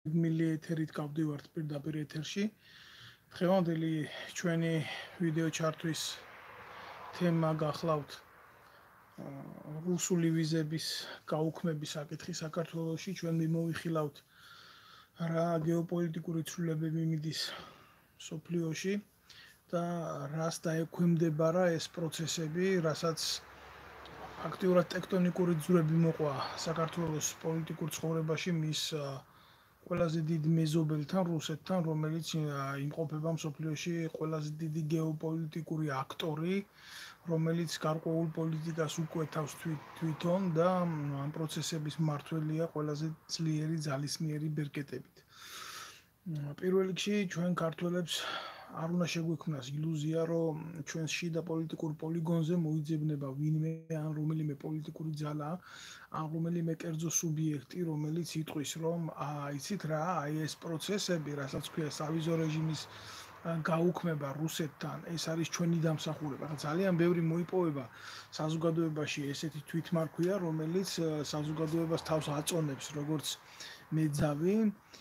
მილიეთერით გავდივართ პირდაპირ ეთერში. დღევანდელი ჩვენი ვიდეო ჩართვის თემა გახლავთ რუსული ვიზების გაუქმების საკითხი საქართველოში. ჩვენ მიმოვიხილავთ რა გეოპოლიტიკური ცვლილებები მიდის სოფლიოში და რას დაექვემდებარა ეს პროცესები, რასაც აქტიურად ტექტონიკური ძვრები მოყვა საქართველოს პოლიტიკურ ცხოვრებაში მის ყველაზე დიდ მეზობელთან, რუსეთთან, რომელიც იმყოფება მსოფლიოში ყველაზე დიდი გეოპოლიტიკური აქტორი, რომელიც გარკვეულ პოლიტიკას უკვეთავს თვითონ და ამ პროცესების მმართველია ყველაზე ძლიერი ძალისმიერი ბერკეტებით. პირველ რიგში ჩვენ ქართველებს არ უნდა შეგვექმნას ილუზია, რომ ჩვენს შიდა პოლიტიკურ პოლიგონზე მოიძებნება ვინმე ან რომელიმე პოლიტიკური ძალა, ან რომელიმე კერძო სუბიექტი, რომელიც იტყვის, რომ იცით რა, ეს პროცესები, რასაც ქვია სავიზო რეჟიმის გაუქმება რუსეთთან, ეს არის ჩვენი დამსახურება. ძალიან ბევრი მოიპოვება საზოგადოებაში ესეთი თვითმარქვია, რომელიც საზოგადოებას თავს აწონებს როგორც მეძავი,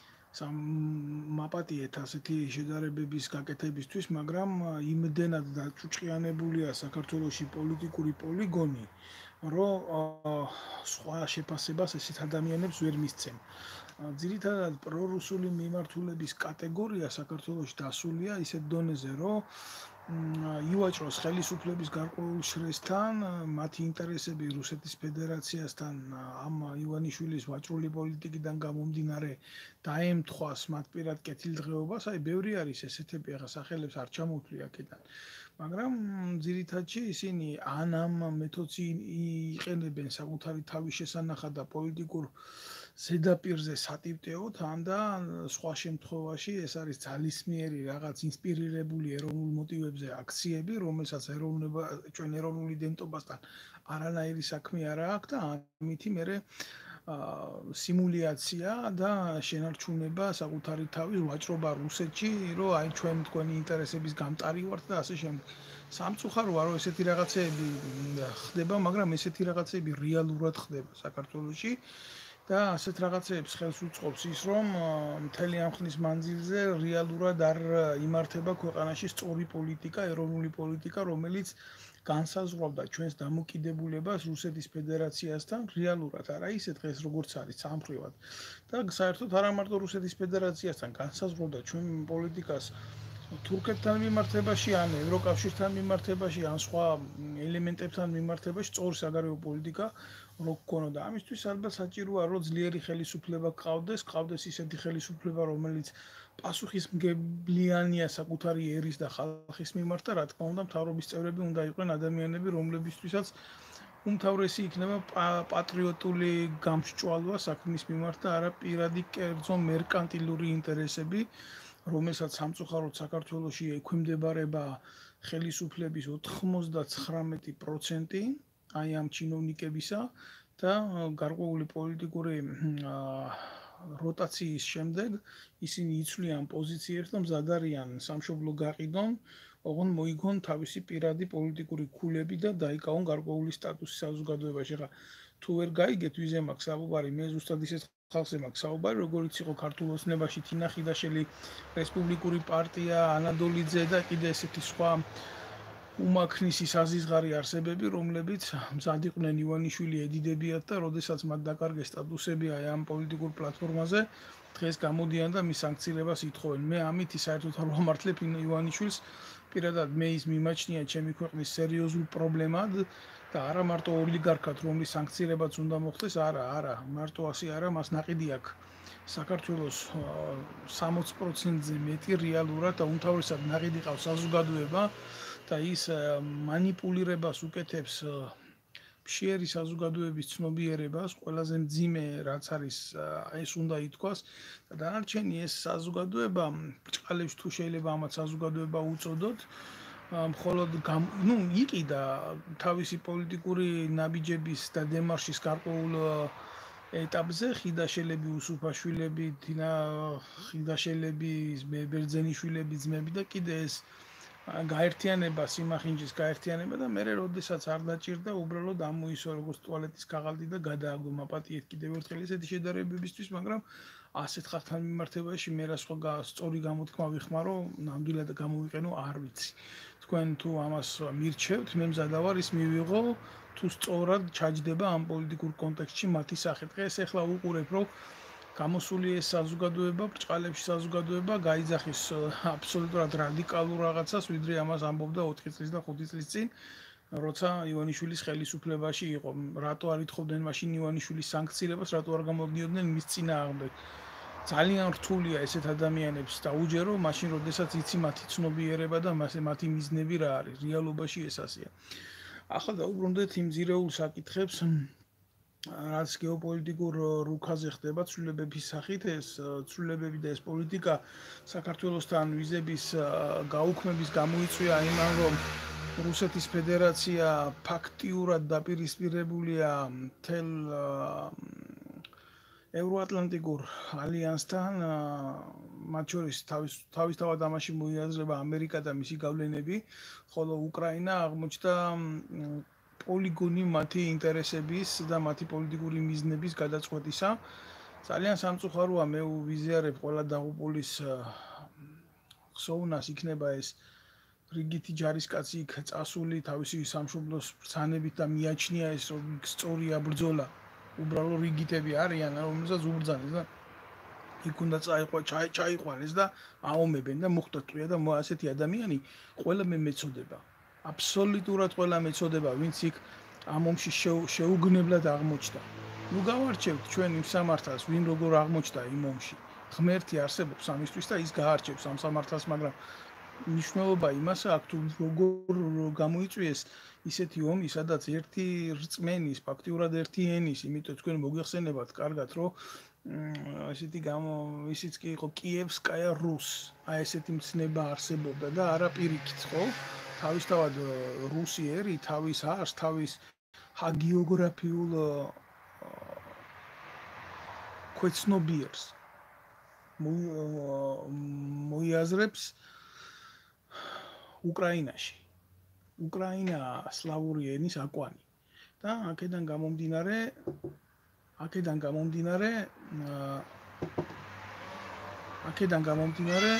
მაპატიეთ ასეთი შედარებების გაკეთებისთვის, მაგრამ იმდენად დაჭუჭყიანებულია საქართველოში პოლიტიკური პოლიგონი, რომ სხვა შეფასებას ესეთ ადამიანებს ვერ მისცემ. ძირითადად პრორუსული მიმართულების კატეგორია საქართველოში დასულია ისეთ დონეზე, რომ ივაჭროს ხელისუფლების გარკვეულ შრესთან, მათი ინტერესები რუსეთის ფედერაციასთან ამ ივანიშვილის ვაჭრული პოლიტიკიდან გამომდინარე დაემთხვას მათ პირად კეთილდღეობას, ბევრი არის ესეთები, ახლა სახელებს არ ჩამოვთვლი აქედან. მაგრამ ძირითადში ისინი ან ამ მეთოდს იყენებენ საკუთარი თავის შესანახად და პოლიტიკურ ზედაპირზე სატივტეოდ, ან და სხვა შემთხვევაში ეს არის ძალისმიერი რაღაც ინსპირირებული ეროვნულ მოტივებზე აქციები, რომელსაც ჩვენ ეროვნული იდენტობასთან არანაირი საქმე არ აქვს და ამითი მერე სიმულიაცია და შენარჩუნება საკუთარი თავის ვაჭრობა რუსეთში, რომ აი ჩვენ თქვენი ინტერესების გამტარი ვართ და ასე შემდეგ. სამწუხაროა, რომ ესეთი რაღაცეები ხდება, მაგრამ ესეთი რაღაცეები რეალურად ხდება საქართველოში და ასეთ რაღაცეებს ხელს უწყობს ის, რომ მთელი ამ ხნის მანძილზე რეალურად არ იმართება ქვეყანაში სწორი პოლიტიკა, ეროვნული პოლიტიკა, რომელიც განსაზღვრავდა ჩვენს დამოკიდებულებას რუსეთის ფედერაციასთან რეალურად, არა ისე დღეს როგორც არის სამხრივად. და საერთოდ არა მარტო რუსეთის ფედერაციასთან განსაზღვრავდა ჩვენ პოლიტიკას თურქეთთან მიმართებაში, ან ევროკავშირთან მიმართებაში, ან სხვა ელემენტებთან მიმართებაში, სწორი საგარეო პოლიტიკა რო გქონოდა. ამისთვის ალბათ საჭიროა, რომ ძლიერი ხელისუფლება გყავდეს ისეთი ხელისუფლება, რომელიც პასუხისმგებლიანია საკუთარი ერის და ხალხის მიმართ და რა თქმა უნდა, მთავრობის წევრები უნდა იყვნენ ადამიანები, რომლებისთვისაც უმთავრესი იქნება პატრიოტული გამსჭვალვა საქმის მიმართ და არა პირადი კერძო მერკანტილური ინტერესები, რომელსაც სამწუხაროდ საქართველოში ექვემდებარება ხელისუფლების 99% აი ამ ჩინოვნიკებისა და გარკვეული პოლიტიკური როტაციის შემდეგ ისინი იცვლიან პოზიციებს და მზად არიან სამშობლო გაყიდონ, ოღონდ მოიგონ თავისი პირადი პოლიტიკური ქულები და დაიკავონ გარკვეული სტატუსი საზოგადოებაში. ახლა თუ ვერ გაიგეთ ვიზე მაქვს საუბარი, მე ზუსტად ისეთ ხალხზე მაქვს საუბარი, როგორც იყო ქართულ ოცნებაში თინა ხიდაშელი, რესპუბლიკური პარტია, ანადოლიძე და კიდე ესეთი სხვა უმაქნისი საზიზღარი არსებები, რომლებიც მზად იყვნენ ივანიშვილი ედიდებიათ და როდესაც მათ დაკარგეს სტატუსები აი ამ პოლიტიკურ პლატფორმაზე, დღეს გამოდიან და მის სანქციელებას ითხოვენ. მე ამითი საერთოდ არ ვამართლებ ივანიშვილს, პირადად მე ის მიმაჩნია ჩემი ქვეყნის სერიოზულ პრობლემად და არა მარტო ოლიგარქად, რომლის სანქციელებაც უნდა მოხდეს, არა, მარტო ასე არა, მას ნაყიდი აქვს საქართველოს 60%-ზე მეტი რეალურად და უმთავრესად ნაყიდი ყავს საზოგადოება და ის მანიპულირებას უკეთებს მშიერი საზოგადოების ცნობიერებას, ყველაზე მძიმე რაც არის ეს უნდა ითქვას და დანარჩენი ეს საზოგადოება ბრჭყალებს თუ შეიძლება ამათ საზოგადოება უწოდოთ, მხოლოდ იყიდა თავისი პოლიტიკური ნაბიჯების და დემარშის გარკვეულ ეტაპზე ხიდაშელები, უსუფაშვილები, თინა ხიდაშელები, ბერძენიშვილები, ძმები და კიდე ეს გაერთიანება, სიმახინჯის გაერთიანება და მე როდესაც არ დაჭირდა, უბრალოდ ამოისვა როგორც ტუალეტის ქაღალდი და გადააგო მაპატიეთ კიდევ ერთხელ ესეთი შედარებებისთვის, მაგრამ ასეთ ხალხთან მიმართებაში მე რა სხვა სწორი გამოთქმა ვიხმარო, ნამდვილად გამოვიყენო, არ ვიცი. თქვენ თუ ამას მირჩევთ, მე მზადა ვარ ის მივიღო, თუ სწორად ჩაჯდება ამ პოლიტიკურ კონტექსტში მათი სახე. დღეს ახლა ვუყურებ, რომ გამოსული ეს საზოგადოება, ბრჭყალებში საზოგადოება გაიძახის აბსოლუტურად რადიკალურ რაღაცას, ვიდრე ამას ამბობდა 4 წლის და 5 წლის წინ, როცა ივანიშვილის ხელისუფლებაში იყო. რატო არ ითხოვდნენ მაშინ ივანიშვილის სანქციებას, რატო არ გამოგდიოდნენ მის წინააღმდეგ? ძალიან რთულია ესეთ ადამიანებს დაუჯერო, მაშინ როდესაც იცი მათი ცნობიერება და მათი მიზნები რა არის. რეალობაში ეს ასეა. ახლა დაუბრუნდეთ იმ ძირეულ საკითხებს, რაც გეოპოლიტიკურ რუკაზე ხდება ცვლილებების სახით, ეს ცვლილებები და ეს პოლიტიკა საქართველოსთან ვიზების გაუქმების გამოიწვია იმან, რომ რუსეთის ფედერაცია ფაქტიურად დაპირისპირებულია მთელ ევროატლანტიკურ ალიანსთან, მათ შორის თავისთავად ამაში მოიაზრება ამერიკა და მისი გავლენები, ხოლო უკრაინა აღმოჩნდა პოლიგონი მათი ინტერესების და მათი პოლიტიკური მიზნების გადაწყვეტისა. ძალიან სამწუხაროა, მე ვიზიარებ ყველა დაღუპულის ხსოვნას, იქნება ეს რიგითი ჯარისკაცი იქ წასული თავისი სამშობლოს ბრძანებით და მიაჩნია ეს სწორია ბრძოლა. უბრალოდ რიგითები არიან, რომელსაც უბრძანეს და იქ უნდა ჩაიყვანეს და აომებენ და მოხდა ტყვია და ასეთი ადამიანი ყველა მე მეწოდება. აბსოლუტურად ყველა მეწოდება, ვინც იქ ამ ომში შეუგნებლად აღმოჩნდა. ნუ გავარჩევთ ჩვენ იმ სამართალს, ვინ როგორ აღმოჩნდა იმ ომში. ღმერთი არსებობს ამისთვის და ის გაარჩევს ამ სამართალს, მაგრამ მნიშვნელობა იმას აქვს, თუ როგორ გამოიწვიეს ისეთი ომი, სადაც ერთი რწმენის, ფაქტიურად ერთი ენის, იმიტომ თქვენ მოგიხსენებათ კარგად, რომ ისიც კი იყო კიევსკაია რუს, აი ესეთი მცნება არსებობდა და არა პირიქით, ხო? თავისთავად რუსი ერი თავის არს, თავის ჰაგიოგრაფიულ ქვეცნობიერს მოიაზრებს უკრაინაში. უკრაინა სლავური ენის აკვანი და აქედან გამომდინარე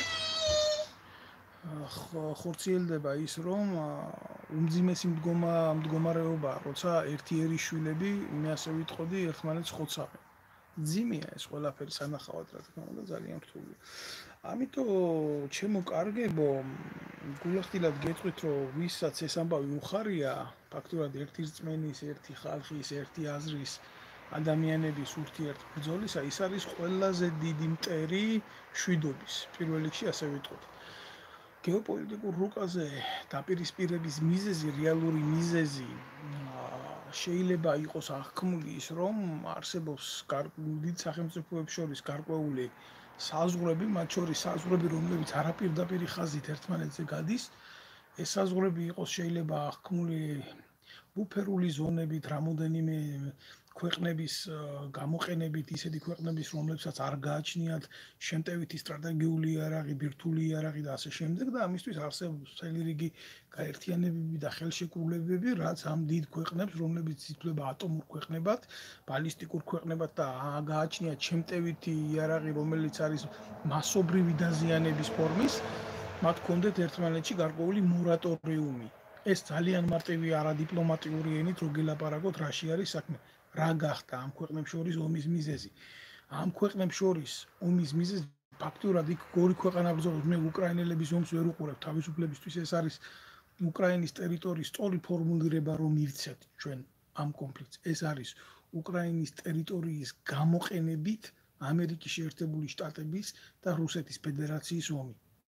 ხორციელდება ის, რომ უმძიმესი მდგომარეობა, როცა ერთი ერის შვილები, მე ასე ვიტყოდი, ერთმანეთს ხოცავენ. ძიმია ეს ყველაფერი სანახავად, რა თქმა უნდა, ძალიან რთულია. ამიტომ ჩემო კარგებო, გულახდილად გეტყვით, რომ ვისაც ეს ამბავი უხარია, ფაქტურად ერთი რწმენის, ერთი ხალხის, ერთი აზრის ადამიანების ურთიერთბრძოლისა, ის არის ყველაზე დიდი მტერი მშვიდობის, პირველ რიგში ასე ვიტყოდი. გეოპოლიტიკურ რუკაზე დაპირისპირების მიზეზი, რეალური მიზეზი შეიძლება იყოს აღქმული ის, რომ არსებობს დიდ სახელმწიფოებს შორის გარკვეული საზღვრები, მათ შორის საზღვრები, რომლებიც არაპირდაპირი ხაზით ერთმანეთზე გადის, ეს საზღვრები იყოს შეიძლება აღქმული ბუფერული ზონებით, რამოდენიმე ქვეყნების გამოყენებით, ისეთი ქვეყნების, რომლებსაც არ გააჩნიათ შემტევითი სტრატეგიული იარაღი, ბირთვული იარაღი და ასე შემდეგ და ამისთვის არსებობს მთელი რიგი გაერთიანებები და ხელშეკრულებები, რაც ამ დიდ ქვეყნებს, რომლებიც ითვლება ატომურ ქვეყნებად, ბალისტიკურ ქვეყნებად და გააჩნიათ შემტევითი იარაღი, რომელიც არის მასობრივი დაზიანების ფორმის, მათ ჰქონდათ ერთმანეთში გარკვეული მორატორიუმი. ეს ძალიან მარტივი არადიპლომატიური ენით რო გელაპარაკოთ, რაში არის საქმე. რა გახდა ამ ქვეყნებს შორის ომის მიზეზი? ამ ქვეყნებს შორის ომის მიზეზი ფაქტურად იქ ორი ქვეყანა ბრძოლობს, მე უკრაინელების ომს ვერ უყურებ თავისუფლებისთვის, ეს არის უკრაინის ტერიტორიის სწორი ფორმულირება, რომ მივცეთ ჩვენ ამ კონფლიქტს. ეს არის უკრაინის ტერიტორიის გამოყენებით ამერიკის შეერთებული შტატების და რუსეთის ფედერაციის ომი.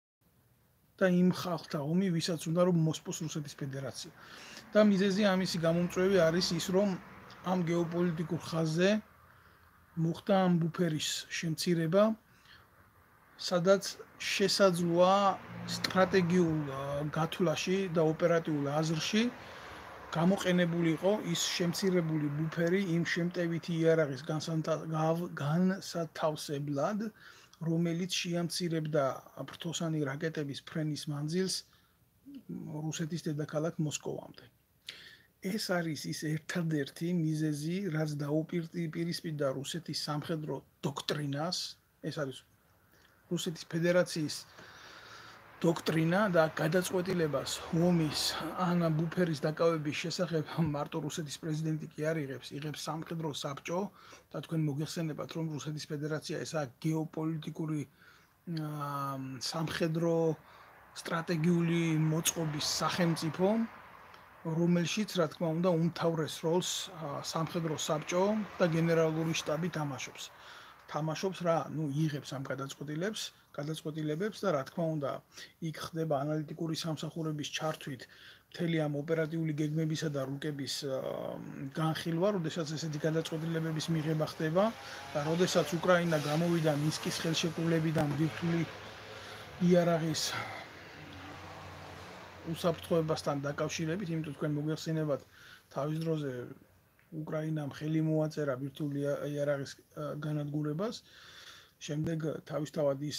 და იმ ხალხთა ომი, ვისაც უნდა რომ მოსპოს რუსეთის ფედერაცია. და მიზეზი ამისი გამომწვევი არის ის, რომ ამ გეოპოლიტიკურ ხაზზე მოხდა ამ ბუფერის შემცირება, სადაც შესაძლოა სტრატეგიულ გათვლაში და ოპერატიულ აზრში გამოყენებულიყო ის შემცირებული ბუფერი იმ შემტევითი იარაღის განსათავსებლად, რომელიც შეამცირებდა ფრთოსანი რაკეტების ფრენის მანძილს რუსეთის დედაქალაქ მოსკოვამდე. ეს არის ის ერთადერთი მიზეზი, რაც დაუპირისპირდა რუსეთის სამხედრო დოქტრინას, ეს არის რუსეთის ფედერაციის დოქტრინა და გადაწყვეტილებას ომის ან ბუფერის დაკავების შესახებ მარტო რუსეთის პრეზიდენტი კი არ იღებს სამხედრო საბჭო და თქვენ მოგეხსენებათ რომ რუსეთის ფედერაცია ესაა გეოპოლიტიკური სამხედრო სტრატეგიული მოწყობის სახელმწიფო რომელშიც რა თქმა უნდა უმთავრეს როლს სამხედრო საბჭო და გენერალური შტაბი თამაშობს რა, იღებს ამ გადაწყვეტილებებს და რა თქმა უნდა, იქ ხდება ანალიტიკური სამსახურების ჩართვით მთელი ამ ოპერატიული გეგმებისა და რუკების განხილვა, როდესაც ესეთი გადაწყვეტილებების მიღება ხდება და როდესაც უკრაინა გამოვიდა მინსკის ხელშეკრულებიდან ბირთვული იარაღის უსაფრთხოებასთან დაკავშირებით, იმიტომ თქვენ მოგეხსენებათ თავის დროზე უკრაინამ ხელი მოაწერა ბირთვული იარაღის განადგურებას. შემდეგ თავისთავად ის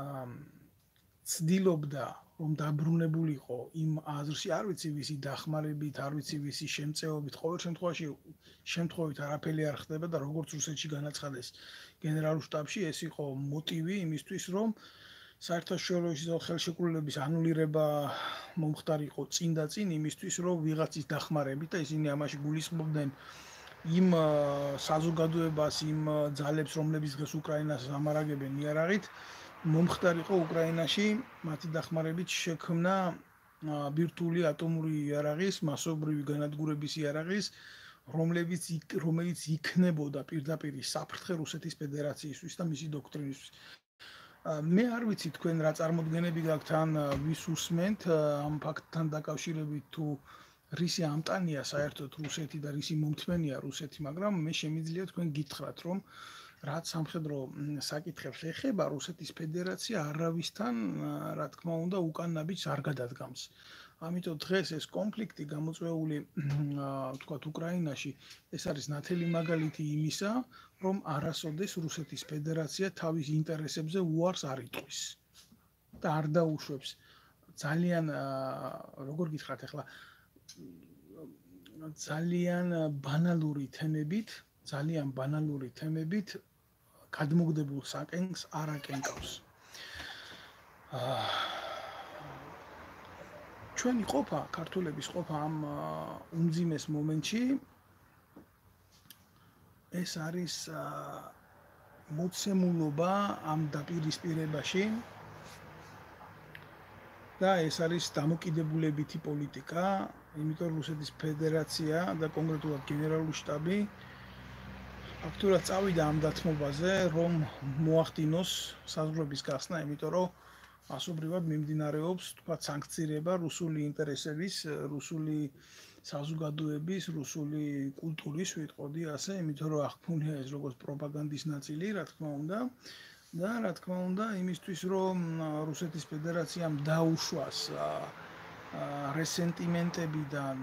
ცდილობდა რომ დაბრუნებულიყო იმ აზრში, არ ვიცი ვისი დახმარებით, არ ვიცი ვისი შემწეობით, ყოველ შემთხვევით არაფერი არ ხდება და როგორც რუსეთში განაცხადეს გენერალურ შტაბში, ეს იყო მოტივი იმისთვის, რომ საერთაშორისო ხელშეკრულების ანულირება მომხდარიყო წინ და წინ იმისთვის, რომ ვიღაცის დახმარებით და ისინი ამაში გულისხმობდნენ იმ საზოგადოებას, იმ ძალებს, რომლებიც დღეს უკრაინას ამარაგებენ იარაღით, მომხდარიყო უკრაინაში მათი დახმარებით შექმნა ბირთვული ატომური იარაღის, მასობრივი განადგურების იარაღის, რომელიც იქნებოდა პირდაპირ საფრთხე რუსეთის ფედერაციისთვის და მისი დოქტრინისთვის. მე არ ვიცი თქვენ რა წარმოდგენები გაქვთ ან ვის უსმენთ ამ ფაქტთან დაკავშირებით თუ რისი ამტანია საერთოდ რუსეთი და რისი მომთმენია რუსეთი, მაგრამ მე შემიძლია თქვენ გითხრათ, რომ რაც სამხედრო საკითხებს ეხება, რუსეთის ფედერაცია არავისთან, რა თქმა უნდა, უკან ნაბიჯს არ გადადგამს. ამიტომ დღეს ეს კონფლიქტი გამოწვეული, თქვათ, უკრაინაში, ეს არის ნათელი მაგალითი იმისა, რომ არასოდეს რუსეთის ფედერაცია თავის ინტერესებზე უარს არ იტყვის და არ დაუშვებს ძალიან, როგორ გითხრათ ახლა, ძალიან ბანალური თემებით გადმოგდებულ საკენკს არ აკენკავს. ჩვენი ყოფა, ქართველების ყოფა ამ უმძიმეს მომენტში ეს არის მოცემულობა ამ დაპირისპირებაში და ეს არის დამოკიდებულებითი პოლიტიკა, იმიტომ რუსეთის ფედერაცია და კონკრეტულად გენერალური შტაბი ფაქტურად წავიდა ამ დათმობაზე, რომ მოახდინოს საზღვრების გახსნა, იმიტომ რომ მასობრივად მიმდინარეობს, თქვათ, სანქცირება რუსული ინტერესების, რუსული საზოგადოების, რუსული კულტურის, ვიტყოდი ასე, იმიტომ რომ აღქმულია ეს როგორც პროპაგანდის ნაწილი, რა თქმა უნდა, და რა თქმა უნდა, იმისთვის, რომ რუსეთის ფედერაციამ დაუშვას რესენტიმენტებიდან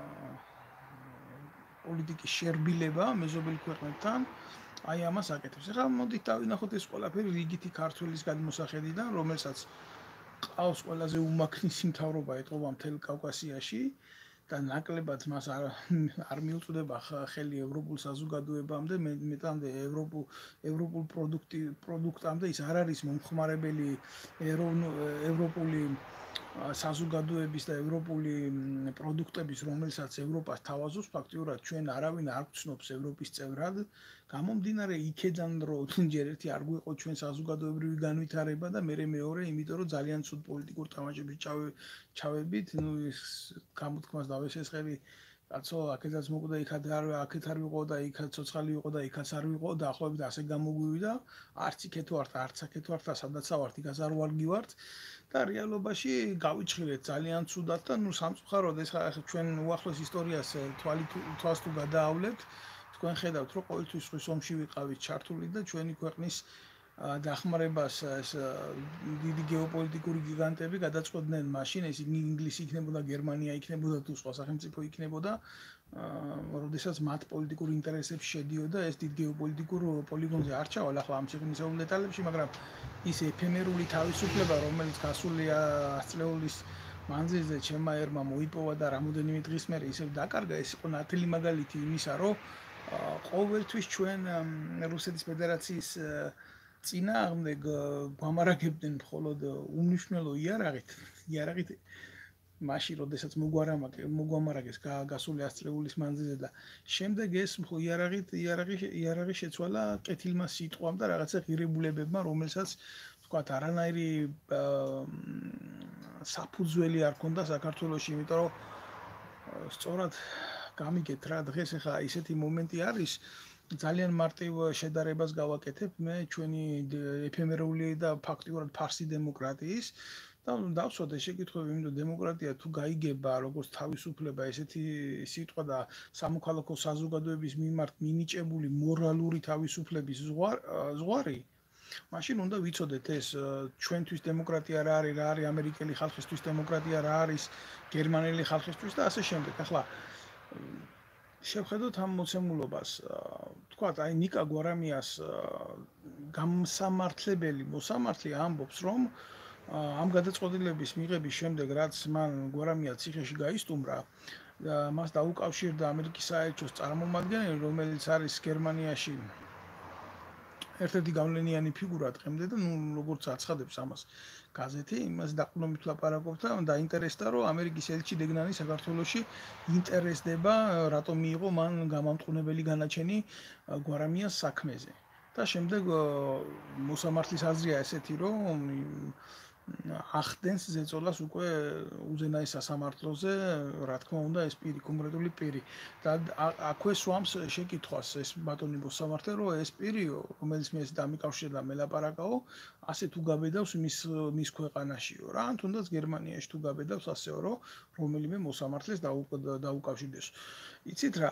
პოლიტიკის შერბილება მეზობელ ქვეყნებთან, აი ამას აკეთებს. ახლა მოდით დავინახოთ ეს ყველაფერი რიგითი ქართველის გადმოსახედიდან, რომელსაც ყავს ყველაზე უმაქნისი მთავრობა ეტყობა მთელ კავკასიაში და ნაკლებად მას არ მიუწვდება ხელი ევროპულ საზოგადოებამდე, მეტამდე ევროპულ პროდუქტამდე ის არ არის მომხმარებელი ევროპული საზოგადოების და ევროპული პროდუქტების, რომელსაც ევროპას თავაზობს, ფაქტიურად ჩვენ არავინ არ გწნობს ევროპის წევრად, გამომდინარე იქედან რომ ჯერ ერთი არ გვიყო ჩვენ საზოგადოებრივი განვითარება და მეორე, იმიტომ რომ ძალიან ცუდ პოლიტიკურ თამაშებში ჩავედით, ის გამოთქმას დავესესხები, კაცო, აქედაც მოკვდა, იქაც არ ვიყო და იქაც ცოცხალი ვიყო და იქაც არ ვიყო, დაახლოებით ასე გამოგვივიდა, არც იქეთ ვართ, არც აქეთ ვართ და სადაც ვართ, იქაც არ ვარგივართ. და რეალობაში გავიჩხილეთ ძალიან ცუდად და სამწუხაროდ ეს ჩვენ უახლოს ისტორიას თვალს თუ გადაავლებთ, თქვენ ხედავთ რომ ყოველთვის ხვის ომში ვიყავით ჩართული და ჩვენი ქვეყნის დახმარებას ეს დიდი გეოპოლიტიკური გიგანტები გადაწყვეტდნენ მაშინ, ეს ინგლისი იქნებოდა, გერმანია იქნებოდა თუ სხვა სახელმწიფო იქნებოდა, როდესაც მათ პოლიტიკურ ინტერესებში შედიოდა ეს დიდ გეოპოლიტიკურ პოლიგონზე. არ ჩავალ ახლა ამ შექმნისეულ დეტალებში, მაგრამ ის ეფემერული თავისუფლება, რომელიც გასული 100 წლეულის მანძილზე ჩემმა ერმა მოიპოვა და რამოდენიმე დღის მერე ისევ დაკარგა, ეს იყო ნათელი მაგალითი იმისა, რომ ყოველთვის ჩვენ რუსეთის ფედერაციის წინააღმდეგ გვამარაგებდნენ მხოლოდ უნიშნელო იარაღით მაშინ როდესაც მოგვამარაგეს გასული 100 წლების მანძილზე და შემდეგ ეს იარაღი შეცვალა კეთილმა სიტყვამ და რაღაცა ღირებულებებმა, რომელსაც ვთქვათ, არანაირი საფუძველი არ ქონდა საქართველოში, იმიტომ რომ სწორად გამიგეთ რა დღეს ახლა ისეთი მომენტი არის ძალიან მარტივ შედარებას გავაკეთებ მე ჩვენი ეფემერული და ფაქტიურად ფარსი დემოკრატიის და დავსვათ ეს შეკითხვები, იმიტომ დემოკრატია თუ გაიგება როგორც თავისუფლება, ესეთი სიტყვა და სამოქალაქო საზოგადოების მიმართ მინიჭებული მორალური თავისუფლების ზღვარი, მაშინ უნდა ვიცოდეთ ეს ჩვენთვის დემოკრატია რა არის ამერიკელი ხალხისთვის დემოკრატია რა არის გერმანელი ხალხისთვის და ასე შემდეგ. ახლა შევხედოთ ამ მოცემულობას. თქვათ, აი ნიკა გვარამიას გამსამართლებელი მოსამართლე ამბობს, რომ ამ გადაწყვეტილების მიღების შემდეგ, რაც მან გვარამია ციხეში გაისტუმრა, მას დაუკავშირდა ამერიკის საელჩოს წარმომადგენელი, რომელიც არის გერმანიაში ერთ-ერთი გავლენიანი ფიგურა დღემდე და როგორც აცხადებს ამას გაზეთი, იმას დაყრდნობით ლაპარაკობს და დაინტერესდა, რომ ამერიკის ელჩი დეგნანი საქართველოში ინტერესდება, რატომ მიიღო მან გამამტყუნებელი განაჩენი გვარამიას საქმეზე. და შემდეგ მოსამართლის აზრია ესეთი, რომ ახდენს ზეწოლას უკვე უზენაეს სასამართლოზე, რა თქმა უნდა, ეს პირი, კონკრეტული პირი. და აქვე სვამს შეკითხვას ეს ბატონი მოსამართლე, რომ ეს პირი, რომელიც მე ეს დამიკავშირდა მელაპარაკაო, ასე თუ გაბედავს მის ქვეყანაშიო რა, ან თუნდაც გერმანიაში თუ გაბედავს ასეო, რომ რომელიმე მოსამართლეს დაუკავშირდეს. იცით რა,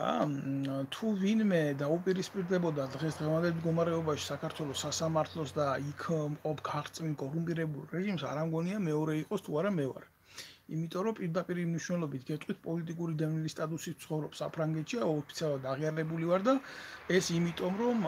თუ ვინმე დაუპირისპირდებოდა დღესდღეობრივ მდგომარეობაში საქართველოს სასამართლოს და იქ მყოფ ქართწმილ კორუმპირებულ რეჟიმს, არ ამგონია მეორე იყოს თუ არა მე ვარ. იმიტომ რომ პირდაპირ მნიშვნელობით გეტყვით პოლიტიკური დევნილის სტატუსით ცხოვრობ საფრანგეთში, ოფიციალურად აღიარებული ვარ და ეს იმიტომ რომ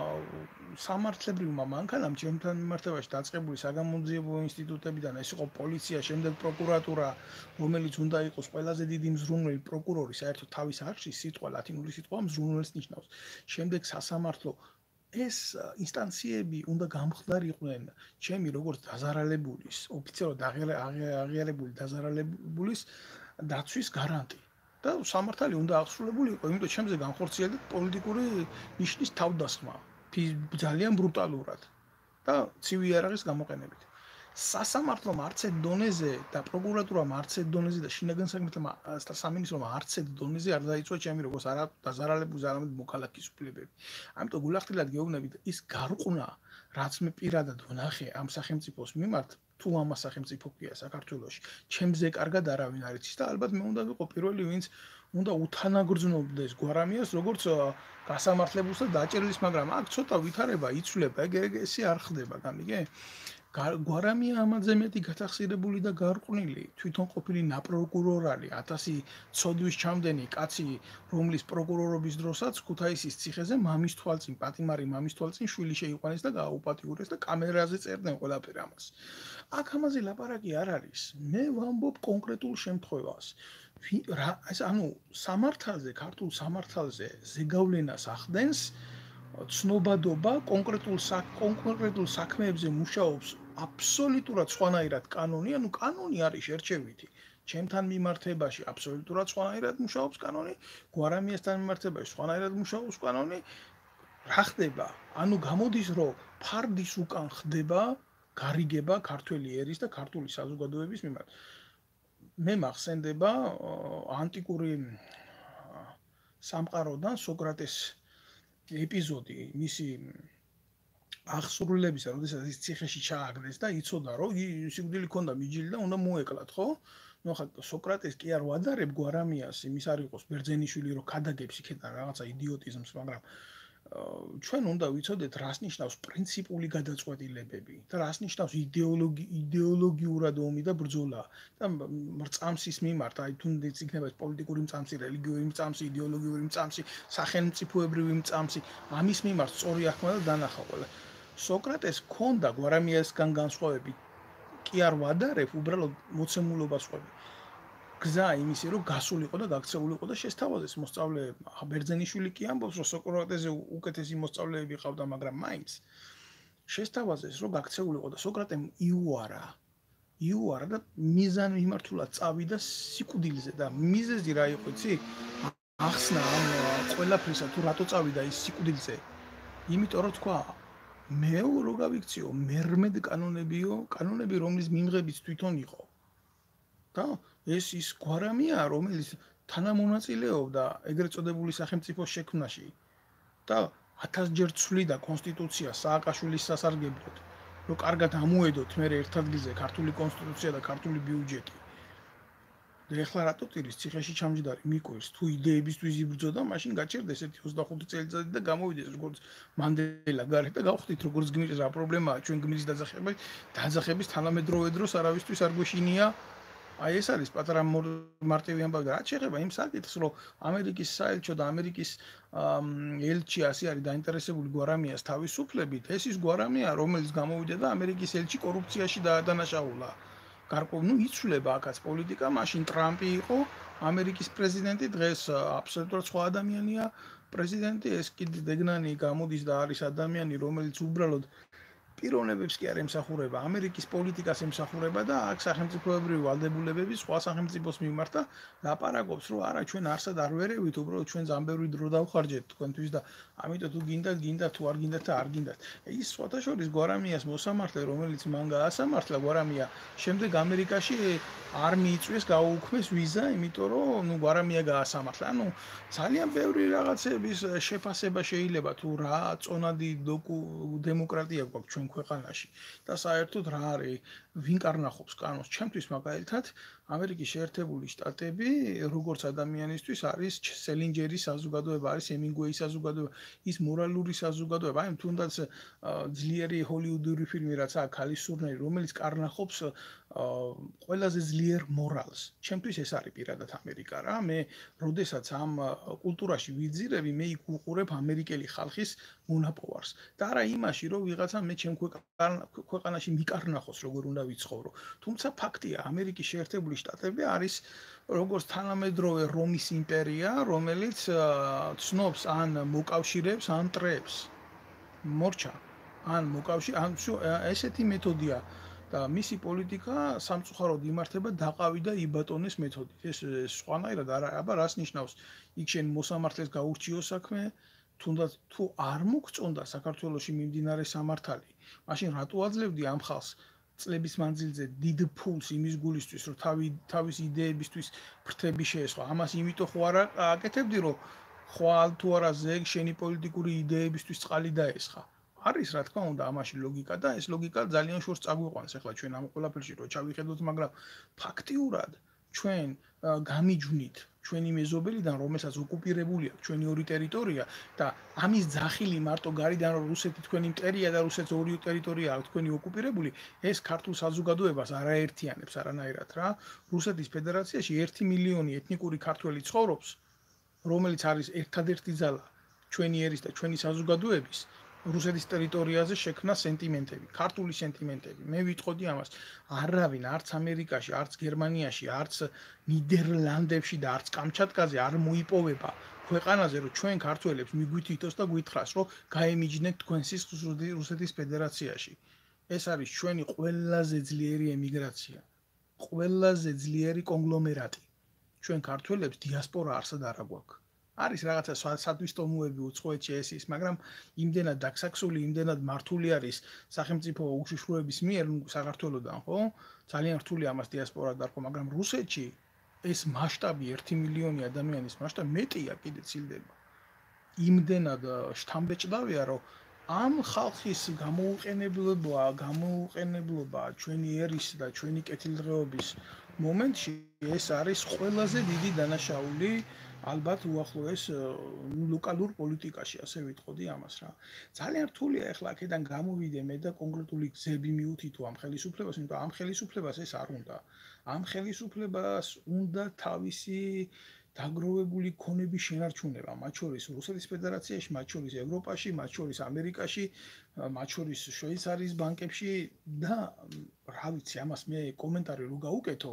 სამართლებრივმა მანქანამ ჩემთან მიმართებაში დაწყებული საგამოძიებო ინსტიტუტებიდან ეს იყო პოლიცია, შემდეგ პროკურატურა, რომელიც უნდა იყოს ყველაზე დიდი მზრუნველი პროკურორი, საერთოდ თავის არხში სიტყვა ლათინური სიტყვა მზრუნველს ნიშნავს. შემდეგ სასამართლო ეს ინსტანციები უნდა გამხდარიყვნენ ჩემი როგორც დაზარალებულის, ოფიციალურად აღიარებული დაზარალებულის დაცვის გარანტი. და სამართალი უნდა აღსრულებული იყო, იმიტომ ჩემზე განხორციელდა პოლიტიკური ნიშნის თავდასხმა, ძალიან ბრუტალურად და ცივი იარაღის გამოყენებით. სასამართლომ არც ერთ დონეზე და პროკურატურამ არც ერთ დონეზე და შინაგან საქმეთა სამინისტრომ არც ერთ დონეზე არ დაიწვა ჩემი როგორც არა დაზარალებულის არამედ მოქალაქის უფლებები. ამიტომ გულახდილად გეუბნებით, ის გარყვნა, რაც მე პირადად ვნახე ამ სახელმწიფოს მიმართ, თუ ამას სახელმწიფო ყია საქართველოში, ჩემზე კარგად არავინ არ იცის და ალბათ მე უნდა ვიყო პირველი, ვინც უნდა უთანაგრძნობდეს გვარამიას როგორც გასამართლებულს და დაჭერილს, მაგრამ აქ ცოტა ვითარება იცვლება, ესე არ ხდება, გამიგე? გვარამია ამაზე მეტი გათახსირებული და გარყვნილი, თვითონ ყოფილი ნაპროკურორალი, 1000 ცოდვის ჩამდენი კაცი, რომლის პროკურორობის დროსაც ქუთაისის ციხეზე მამის თვალწინ, პატიმარი მამის თვალწინ შვილი შეიყვანეს და გააუპატიურეს და კამერაზე წერდნენ ყველაფერ ამას. აქ ამაზე ლაპარაკი არ არის. მე ვამბობ კონკრეტულ შემთხვევას. ანუ სამართალზე, ქართულ სამართალზე ზეგავლენას ახდენს ცნობადობა კონკრეტულ საქმეებზე მუშაობს აბსოლუტურად სხვანაირად კანონი, ანუ კანონი არის შერჩევითი. ჩემთან მიმართებაში აბსოლუტურად სხვანაირად მუშაობს კანონი, გვარამიასთან მიმართებაში სხვანაირად მუშაობს კანონი. რა ხდება? ანუ გამოდის, რომ ფარდის უკან ხდება გარიგება ქართველი ერის და ქართული საზოგადოების მიმართ. მე მახსენდება ანტიკური სამყაროდან სოკრატეს ეპიზოდი მისი აღსრულებისა, როდესაც ის ციხეში ჩააგდეს და იცოდა, რომ სიკვდილი ჰქონდა მიჯილი და უნდა მოეკლათ, ხო? ნუ ხა სოკრატეს კი არ ვადარებ გვარამიას, იმის არ იყოს ბერძენიშვილი, რომ ქადაგებს იქიდან რაღაცა იდიოტიზმს, მაგრამ ჩვენ უნდა ვიცოდეთ, რას ნიშნავს პრინციპული გადაწყვეტილებები და რას ნიშნავს იდეოლოგიურად ომი და ბრძოლა და მრწამსის მიმართ, აი თუნდაც იქნება პოლიტიკური მრწამსი, რელიგიური მრწამსი, იდეოლოგიური მრწამსი, სახელმწიფოებრივი მრწამსი, ამის მიმართ სწორი აღქმა და დანახა ყველა. სოკრატეს ჰქონდა გვარამიასგან განსხვავებით, კი არ ვადარებ, უბრალოდ მოცემულობას ყვები. გზა იმისი, რომ გასულიყო და გაქცეულიყო და შესთავაზეს მოსწავლეებმა. ბერძენიშვილი კი ამბობს, რომ სოკრატეზე უკეთესი მოსწავლეები ყავდა, მაგრამ მაინც შესთავაზეს, რომ გაქცეულიყო და სოკრატემ იუარა და მიზანმიმართულად წავიდა სიკვდილზე და მიზეზი რა იყო, იცი? ახსნა ამ ყველაფრისა თუ რატო წავიდა ის სიკვდილზე. იმიტომ რომ თქვა მე რო გავიქციო, მერმედ კანონები, რომლის მიმღებიც თვითონ იყო. და ეს ის გვარამია, რომელიც თანამონაწილეობდა ეგრეთ წოდებული სახელმწიფოს შექმნაში და 1000-ჯერ ცვლიდა კონსტიტუციას სააკაშვილის სასარგებლოდ, რომ კარგად ამოედოთ მე ერთ ადგილზე ქართული კონსტიტუცია და ქართული ბიუჯეტი. და ეხლა რატო ტირის ციხეში ჩამჯდარი მიკვირს თუ იდეებისთვის იბრძოდა, მაშინ გაჩერდა ესეთი 25 წელიწადი და გამოვიდეს როგორც მანდელა გარეთ და გავხდით როგორც გმირის რა პრობლემაა ჩვენ გმირის დაძახების თანამედროვე დროს არავისთვის არ გვეშინია. აი ეს არის პატარა მარტივი ამბავი და რაც შეეხება იმ საკითხს, რომ ამერიკის საელჩო და ამერიკის ელჩი ასე არის დაინტერესებული გვარამიას თავისუფლებით, ეს ის გვარამია, რომელიც გამოვიდა და ამერიკის ელჩი კორუფციაში დაადანაშაულა. გარკვეულ იცვლება აქაც პოლიტიკა, მაშინ ტრამპი იყო ამერიკის პრეზიდენტი, დღეს აბსოლუტურად სხვა ადამიანია პრეზიდენტი, ეს კიდე დეგნანი გამოდის და არის ადამიანი, რომელიც უბრალოდ პიროვნებებს კი არ ემსახურება, ამერიკის პოლიტიკას ემსახურება და აქ სახელმწიფოებრივი ვალდებულებები სხვა სახელმწიფოს მიმართ და ლაპარაკობს, რომ არა ჩვენ არსად არ ვერევით, უბრალოდ ჩვენ ზამბევრი დრო დავხარჯეთ თქვენთვის და ამიტომ თუ გინდათ თუ არ გინდათ და არ გინდათ. ის სხვათა შორის გვარამიას მოსამართლე, რომელიც მან გაასამართლა გვარამია, შემდეგ ამერიკაში არ მიიწვიეს გაუუქმეს ვიზა, იმიტომ რომ ნუ გვარამია გაასამართლა. ანუ ძალიან ბევრი რაღაცების შეფასება შეიძლება თუ რა წონადი დემოკრატია გვაქვს ჩვენ ქვეყანაში და საერთოდ რა არის ვინ კარნახობს კანონს. ჩემთვის მაგალითად ამერიკის შეერთებული შტატები როგორც ადამიანისთვის არის სელინჯერის საზოგადოება, არის ემინგვეის საზოგადოება, ის მორალური საზოგადოება, აი თუნდაც ძლიერი ჰოლივუდური ფილმი რაც აქვს ქალის სურნელი, რომელიც კარნახობს ყველაზე ძლიერ მორალს. ჩემთვის ეს არის პირადად ამერიკა რა. მე როდესაც ამ კულტურაში ვიძირები, მე იქ უყურებ ამერიკელი ხალხის მონაპოვარს და არა იმაში, რომ ვიღაცა მე ჩემ ქვეყანაში მიკარნახოს, როგორ უნდა ვიცხოვრო. თუმცა ფაქტია, ამერიკის შეერთებული შტატები არის როგორც თანამედროვე რომის იმპერია, რომელიც ცნობს ან მოკავშირეებს, ან მტრებს. მორჩა, ან ესეთი მეთოდია და მისი პოლიტიკა სამწუხაროდ იმართება დაყავი და იბატონეს მეთოდით. ეს სხვანაირად აბა რას ნიშნავს? იქ შენ მოსამართლეს გაურჩიო საქმე, თუნდაც თუ არ მოგწონდა საქართველოში მიმდინარე სამართალი, მაშინ რატო აძლევდი ამ ხალხს წლების მანძილზე დიდ ფულს იმის გულისთვის, რომ თავის იდეებისთვის ფრთები შეესხვა? ამას იმიტომ ხო არ აკეთებდი, რომ ხვალ თუ არა ზეგ შენი პოლიტიკური იდეებისთვის წყალი დაესხა? არის რა თქმა უნდა ამაში ლოგიკა და ეს ლოგიკა ძალიან შორს წაგვიყვანს ახლა ჩვენ ამ ყველაფერში რომ ჩავიხედოთ, მაგრამ ფაქტიურად ჩვენ გამიჯვნით ჩვენი მეზობელიდან, რომელსაც ოკუპირებული აქვს ჩვენი ორი ტერიტორია და ამის ძახილი მარტო გარიდან რომ რუსეთი თქვენი მტერია და რუსეთს ორი ტერიტორია აქვს თქვენი ოკუპირებული, ეს ქართულ საზოგადოებას არაერთიანებს არანაირად რა. რუსეთის ფედერაციაში 1 მილიონი ეთნიკური ქართველი ცხოვრობს, რომელიც არის ერთადერთი ძალა ჩვენი ერის და ჩვენი საზოგადოების რუსეთის ტერიტორიაზე შექმნა სენტიმენტები, ქართული სენტიმენტები. მე ვიტყოდი ამას. არავინ არც ამერიკაში, არც გერმანიაში, არც ნიდერლანდებში და არც კამჩატკაზე არ მოიპოვება ქვეყანაზე, რომ ჩვენ ქართველებს მიგვითითოს და გვითხრას, რომ გაემიჯნეთ თქვენ სისხლს რუსეთის ფედერაციაში. ეს არის ჩვენი ყველაზე ძლიერი ემიგრაცია, ყველაზე ძლიერი კონგლომერატი. ჩვენ ქართველებს დიასპორა არსად არ აქვს. არის რაღაცა სათვისტომოები უცხოეთში ეს ის, მაგრამ იმდენად დაქსაქსული, იმდენად მართული არის სახელმწიფო უშიშროების მიერ საქართველოსთან, ხო? ძალიან რთული ამას დიასპორა დარქვა, მაგრამ რუსეთში ეს მასშტაბი 1 მილიონი ადამიანის მასშტაბი მეტია კიდე ცილდება. იმდენად შთამბეჭდავია, რომ ამ ხალხის გამოუყენებლობა ჩვენი ერის და ჩვენი კეთილდღეობის მომენტში ეს არის ყველაზე დიდი დანაშაული ალბათ უახლოეს ლოკალურ პოლიტიკაში, ასე ვიტყოდი ამას რა. ძალიან რთულია ახლა აქედან გამოვიდე მე და კონკრეტული გზები მივუთითო ამ ხელისუფლებას, იმიტომ ამ ხელისუფლებას ეს არ უნდა. ამ ხელისუფლებას უნდა თავისი დაგროვებული ქონების შენარჩუნება, მათ შორის რუსეთის ფედერაციაში, მათ შორის ევროპაში, მათ შორის ამერიკაში, მათ შორის შვეიცარიის ბანკებში და რა ვიცი, ამას მე კომენტარი რო გაუკეთო,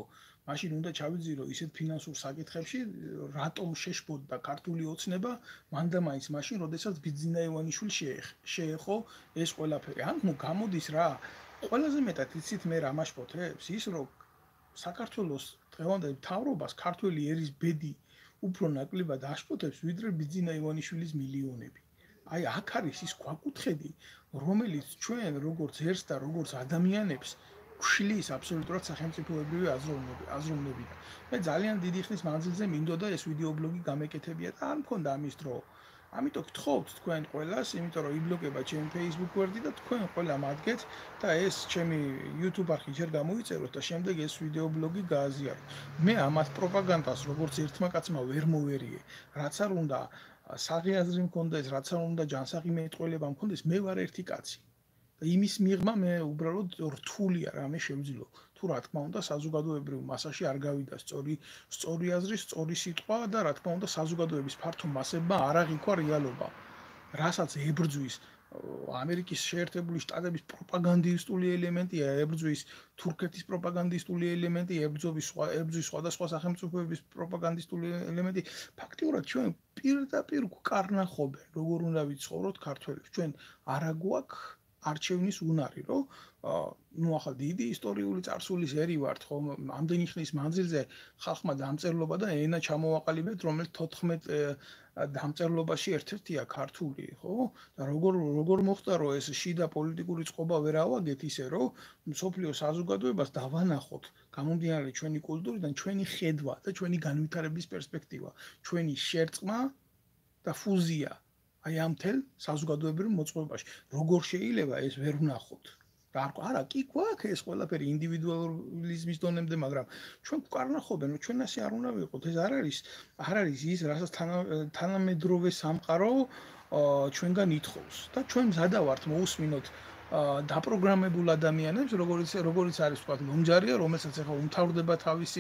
მაშინ უნდა ჩავიძირო ისეთ ფინანსურ საკითხებში, რატომ შეშფოთდა ქართული ოცნება, მანდამაინც მაშინ, როდესაც ბიძინა ივანიშვილი შეეხო ეს ყველაფერი. ანუ გამოდის რა, ყველაზე მეტად იცით მე რა მაშფოთებს? ის რომ საქართველოს დღევანდელ მთავრობას ქართველი ერის ბედი უფრო ნაკლებად აშფოთებს, ვიდრე ბიძინა ივანიშვილის მილიონები. აი აქ არის ის გვაკუთხედი, რომელიც ჩვენ როგორც ერს და როგორც ადამიანებს გვშლის აბსოლუტურად სახელმწიფოებრივი აზროვნებიდან. მე ძალიან დიდი ხნის მანძილზე მინდოდა ეს ვიდეო ბლოგი გამეკეთებია და არ მქონდა ამის დრო. ამიტომ გთხოვთ თქვენ ყველას, იმიტომ რომ იბლოკება ჩემი Facebook გვერდი და თქვენ ყველა მადგეთ და ეს ჩემი YouTube არხი ჯერ გამოიწეროთ და შემდეგ ეს ვიდეო ბლოგი გააზიაროთ. მე ამათ პროპაგანდას როგორც ერთმა კაცმა ვერ მოვერიე, რაც არ უნდა საღიაზრი მქონდეს, რაც არ უნდა ჯანსაღი მეტყველება მქონდეს, მე ვარ ერთი კაცი. და იმის მიღმა მე უბრალოდ რთულია რამე შევძლო. თუ რა თქმა უნდა საზოგადოებრივ მასაში არ გავიდა სწორი აზრი, სწორი სიტყვა და რა თქმა უნდა საზოგადოების ფართო მასებმა არ აღიქვა რეალობა. რასაც ებრძვის ამერიკის შეერთებული შტატების პროპაგანდისტული ელემენტია, ებრძვის თურქეთის პროპაგანდისტული ელემენტი, ებრძვის სხვადასხვა სახელმწიფოების პროპაგანდისტული ელემენტი, ფაქტიურად ჩვენ პირდაპირ გვკარნახობენ, როგორ უნდა ვიცხოვროთ ქართველებს. ჩვენ არა გვაქვს არჩევნის უნარი, რომ ნუ ახლა დიდი ისტორიული წარსულის ერი ვართ, ხო, ამდენი ხნის მანძილზე ხალხმა დამწერლობა და ენა ჩამოვაყალიბეთ, რომელიც 14 დამწერლობაში ერთ-ერთია ქართული, ხო? და როგორ მოხდა, რომ ეს შიდა პოლიტიკური წყობა ვერ ავაგეთ ისე, რომ მსოფლიო საზოგადოებას დავანახოთ გამომდინარე ჩვენი კულტურიდან, ჩვენი ხედვა და ჩვენი განვითარების პერსპექტივა, ჩვენი შერწყმა და ფუზია აი ამ თელ საზოგადოებრივ მოწყობილობაში. როგორ შეიძლება ეს ვერ ვნახოთ? არა, კი გვაქვს ეს ყველაფერი ინდივიდუალიზმის დონემდე, მაგრამ ჩვენ გვკარნახობენ, რომ ჩვენ ასე არ უნდა ვიყოთ. ეს არ არის ის, რასაც თანამედროვე სამყარო ჩვენგან ითხოვს. და ჩვენ მზადა ვართ მოусმინოთ დაპროგრამებულ ადამიანებს, როგორიც არის თქვა ლომჯარია, რომელსაც ახლა უმთავრდება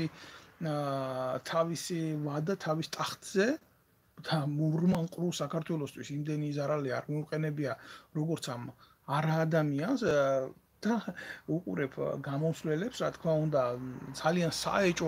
თავისი ვადა თავის ტახტზე და მურმანყრუ საქართველოსთვის იმდენი ზარალი არ მიუყენებია როგორც ამ არა ადამიანს და უყურებ გამოსვლელებს, რა თქმა უნდა, ძალიან საეჭვო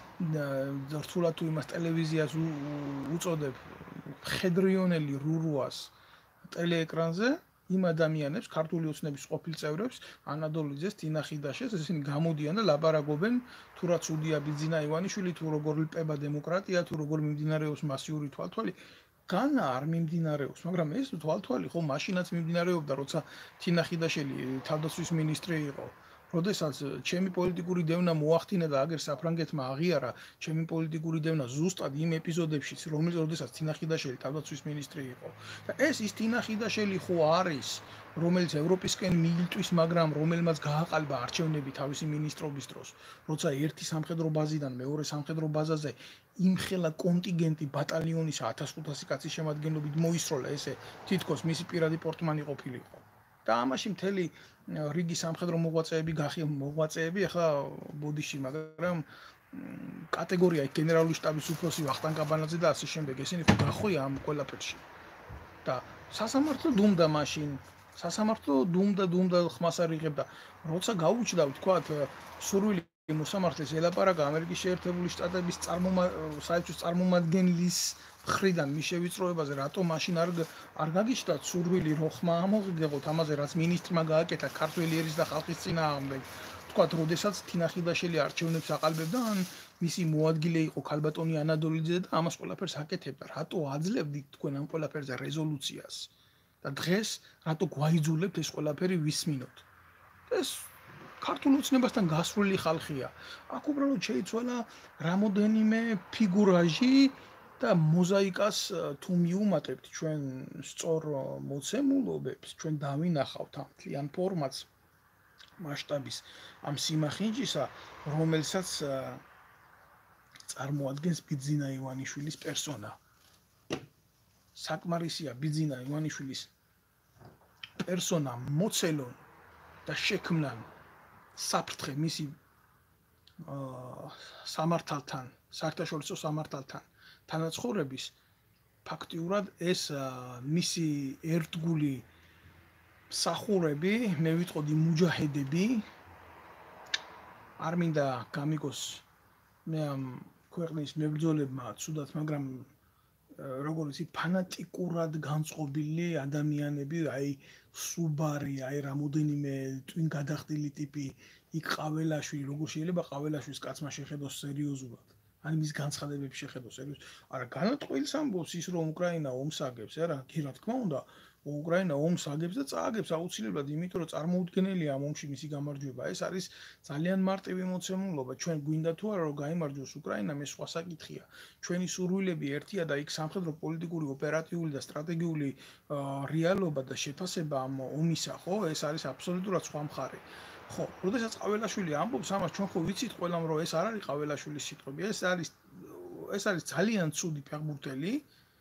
რთულად თუ იმას ტელევიზიას უწოდებ ხედრიონელი რურუას ტელეეკრანზე იმ ადამიანებს, ქართული ოცნების ყოფილ წევრებს, ანადოლიძეს, თინა ხიდაშეს, ისინი გამოდიან და ლაპარაკობენ თუ რა ცუდია ბიძინა ივანიშვილი, თუ როგორ ლპება დემოკრატია, თუ როგორ მიმდინარეობს მასიური თვალთვალი. განა არ მიმდინარეობს, მაგრამ ეს თვალთვალი ხო მაშინაც მიმდინარეობდა, როცა თინა ხიდაშელი თავდაცვის მინისტრი იყო. როდესაც ჩემი პოლიტიკური დევნა მოახდინა და აგერ საფრანგეთმა აღიარა ჩემი პოლიტიკური დევნა ზუსტად იმ ეპიზოდებშიც, როდესაც თინა ხიდაშელი თავდაცვის მინისტრი იყო. და ეს ის თინა ხიდაშელი ხო არის, რომელიც ევროპისკენ მიიტვის, მაგრამ რომელმაც გააყალიბა არჩევნები თავისი მინისტრობის დროს, როცა ერთი სამხედრო ბაზიდან მეორე სამხედრო ბაზაზე იმხელა კონტინგენტი ბატალიონისა 1500 კაცის შემადგენლობით მოისროლა, ესე თითქოს მისი პირადი პორტმანი ყოფილიყო. და ამაში მთელი რიგი სამხედრო მოღვაწეები ახლა ბოდიში, მაგრამ კატეგორია გენერალური შტაბის უფროსი ვახტანგ კაბანაძე და ასე შემდეგ, ესენი ხო გახვია ამ ყველაფერში. და სასამართლო დუმდა მაშინ, დუმდა ხმას არ იღებდა. როცა გაუჩნდა, ვთქვათ, სურვილი მოსამართლეს ელაპარაკა ამერიკის შეერთებული შტატების საერთო წარმომადგენლის მხრიდან მის შევიწროებაზე, რატომ მაშინ არ გაგიჩნდათ სურვილი, რომ ხმა ამოღებდეთ ამაზე, რაც მინისტრმა გააკეთა ქართველი ერის და ხალხის წინააღმდეგ. ვთქვათ, როდესაც თინა ხიდაშელი არჩევნებს აყალიბებდა, ან მისი მოადგილე იყო ქალბატონი ანადოლიძე და ამას ყველაფერს აკეთებდა. რატო აძლევდით თქვენ ამ ყველაფერზე რეზოლუციას? და დღეს რატო გვაიძულებთ ეს ყველაფერი ვისმინოთ? ეს ქართულ ოცნებასთან გასვლილი ხალხია. აქ უბრალოდ შეიცვალა რამოდენიმე ფიგურაჟი და მოზაიკას თუ მიუმატებთ ჩვენ სწორ მოცემულობებს, ჩვენ დავინახავთ ამ მთლიან ფორმატს მასშტაბის ამ სიმახინჯისა, რომელსაც წარმოადგენს ბიძინა ივანიშვილის პერსონა. საკმარისია ბიძინა ივანიშვილის პერსონა მოცელონ და შექმნან საფრთხე მისი სამართალთან, საერთაშორისო სამართალთან თანაცხოვრების ფაქტიურად ეს მისი ერთგული მსახურები, მე ვიტყოდი მუჯაჰედები, არ მინდა გამიგოს მე ამ ქვეყნის მებრძოლებმა ცუდად, მაგრამ როგორც იცი ფანატიკურად განწყობილი ადამიანები, აი სუბარი, აი რამოდენიმე twin გადახდილი ტიპი, იქ ყაველაშვილი, როგორ შეიძლება ყაველაშვილის კაცმა შეხედოს სერიოზულად? აი მის განცხადებებს შეხედოს სერიოზულად. არა, განატყვილს ამბობს ის, რომ უკრაინა ომს აგებს, არა, კი რა თქმა უნდა, უკრაინა ომს აგებს და წააგებს აუცილებლად, იმიტომ რომ წარმოუდგენელია ამ ომში მისი გამარჯვება. ეს არის ძალიან მარტივი მოცემულობა. ჩვენ გვინდა თუ არა რომ გაიმარჯვოს უკრაინა, მე სხვა საკითხია. ჩვენი სურვილები ერთია და იქ სამხედრო პოლიტიკური ოპერატიული და სტრატეგიული რეალობა და შეფასება ამ ომისა, ხო? ეს არის აბსოლუტურად სხვა მხარე. ხო, როდესაც ყაველაშვილი ამბობს ამას, ჩვენ ხო ვიცით ყველამ რომ ეს არ არის ყაველაშვილის სიტყვები, ეს არის ძალიან ცუდი ფეხბურთელი,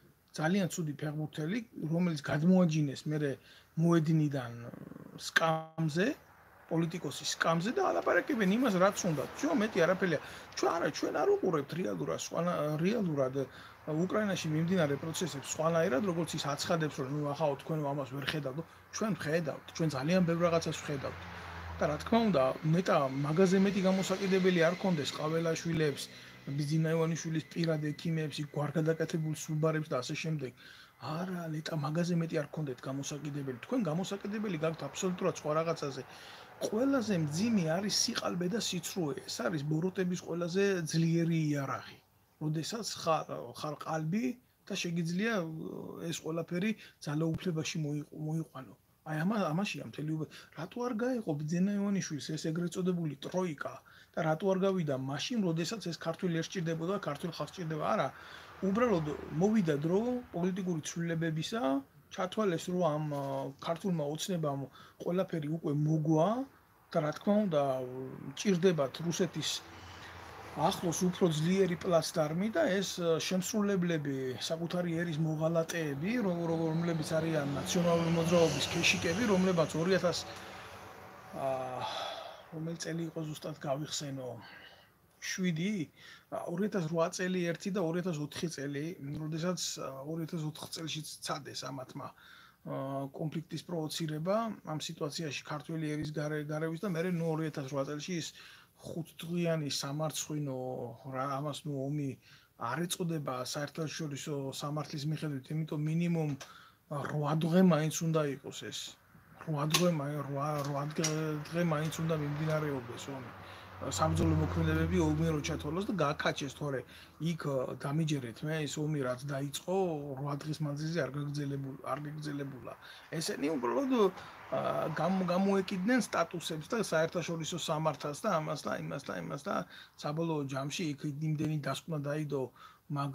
რომელიც გადმოაჯინეს მერე მოედნიდან სკამზე, პოლიტიკოსის სკამზე და ალაპარაკებენ იმას, რაც უნდა. ჩვენ მეტი არაფერია. ჩვენ არ უყურებთ რეალურად უკრაინაში მიმდინარე პროცესებს სხვანაირად, როგორც ის აცხადებს, რომ ნუ ახლა თქვენ ამას ვერ ხედავთ, ჩვენ ვხედავთ, ჩვენ ძალიან ბევრ რაღაცას ვხედავთ. და რა თქმა უნდა, მაგაზე მეტი გამოსაკიდებელი არ კონდეს ყაველაშვილებს, ბიძინა ივანიშვილის პირად ექიმებს, გვარგადაკეთებულ სუბარებს და ასე შემდეგ. არა, მაგაზე მეტი არ კონდეთ გამოსაკიდებელი. თქვენ გამოსაკიდებელი გაქვთ აბსოლუტურად სხვა რაღაცაზე. ყველაზე მძიმე არის სიყალბე და სიცრუე. ეს არის ბოროტების ყველაზე ძლიერი იარაღი. როდესაც ხარ ყალბი და შეგიძლია ეს ყველაფერი ძალაუფლებაში მოიყვანო. აი ამაშია მთელი რატო არ გაიყო ბიძინა ივანიშვილს ეს ეგრეთ წოდებული ტროიკა და რატო არ გავიდა მაშინ, როდესაც ეს ქართული არ სჭირდებოდა, ქართული ხალხს სჭირდება? არა, უბრალოდ მოვიდა დრო პოლიტიკური ცვლილებებისა, ჩათვალეს რომ ამ ქართულმა ოცნებამ ყველაფერი უკვე მოგვა და რა თქმა უნდა ჭირდებათ რუსეთის ახლოს უფრო ძლიერი პლაცდარმი და ეს შემსრულებლები, საკუთარი ერის მოღალატეები, რომლებიც არიან ნაციონალური მოძრაობის ქეშიკები, რომლებაც 2000 რომელი წელი იყო ზუსტად გავიხსენო 2008 წელი ერთი და 2004 წელი, როდესაც 2004 წელში ცადეს ამათმა კონფლიქტის პროვოცირება ამ სიტუაციაში ქართველი ერის გარევის და მე 2008 წელში ის 5 დღიანი სამარცხვინო ამას ომი არ ეწოდება საერთაშორისო სამართლის მიხედვით, იმიტომ მინიმუმ 8 დღე მაინც უნდა იყოს ეს. 8 დღე მაინც უნდა მიმდინარეობდეს ომი. საბრძოლო მოქმედებები ომიერო ჩათვალოს და გააკაჩეს, თორე იქ დამიჯერეთ მე ეს ომი რაც დაიწყო 8 დღის მანძილზე არ გაგრძელებულა. ესენი უბრალოდ გამოეკიდნენ სტატუსებს და საერთაშორისო სამართალს და ამას და იმას და საბოლოო ჯამში იქ იმდენი დასკვნა დაიდო მაგ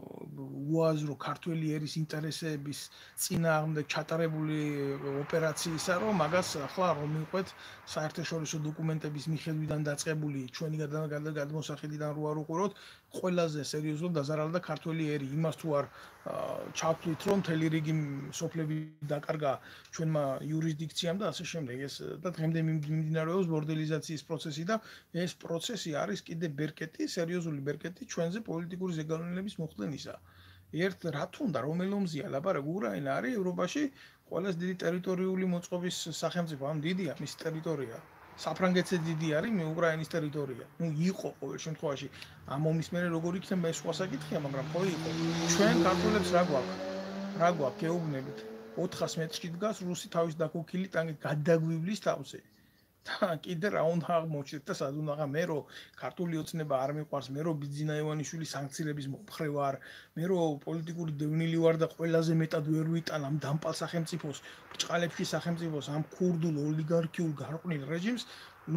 უაზრო ქართველი ერის ინტერესების წინააღმდეგ ჩატარებული ოპერაციისა, რომ მაგას ახლა რომ მიყვეთ საერთაშორისო დოკუმენტების მიხედვიდან დაწყებული ჩვენი გადმოსახედიდან რო არ უყუროთ, ყველაზე სერიოზულად დაზარალდა ქართველი ერი. იმას თუ არ ჩავთვლით, რომ მთელი რიგი სოფლები დაკარგა ჩვენმა იურისდიქციამ და ასე შემდეგ. ეს და დღემდე მიმდინარეობს ბორდელიზაციის პროცესი და ეს პროცესი არის კიდე ბერკეტი, სერიოზული ბერკეტი ჩვენზე პოლიტიკური ზეგავლენების მოხდენისა. ერთ რა თუნდა რომელ ომზია ლაპარაკი? უკრაინა არის ევროპაში ყველაზე დიდი ტერიტორიული მოწყობის სახელმწიფო, ამ დიდია მისი ტერიტორია. საფრანგეთზე დიდი არის უკრაინის ტერიტორია. ნუ იყო ყოველ შემთხვევაში ამ ომის მერე როგორ იქნება ეს სხვა საკითხია, მაგრამ ხო იყო. ჩვენ ქართველებს რა გვაქვს გეუბნებით 400 მეტრში დგას რუსი თავის დაკოქილი ტანკით გადაგვივლის თავზე. და კიდე რა უნდა აღმოჩნდეთ და სად უნდა მე რომ ქართული ოცნება არ მიყვარს, მე რომ ბიძინა ივანიშვილი სანქციების მომხრე ვარ, მე რომ პოლიტიკური დევნილი ვარ და ყველაზე მეტად ვერ ვიტან ამ დამპალ სახელმწიფოს, ბრჭყალებში სახელმწიფოს, ამ ქურდულ ოლიგარქიულ გარყვნილ რეჟიმს, ნუ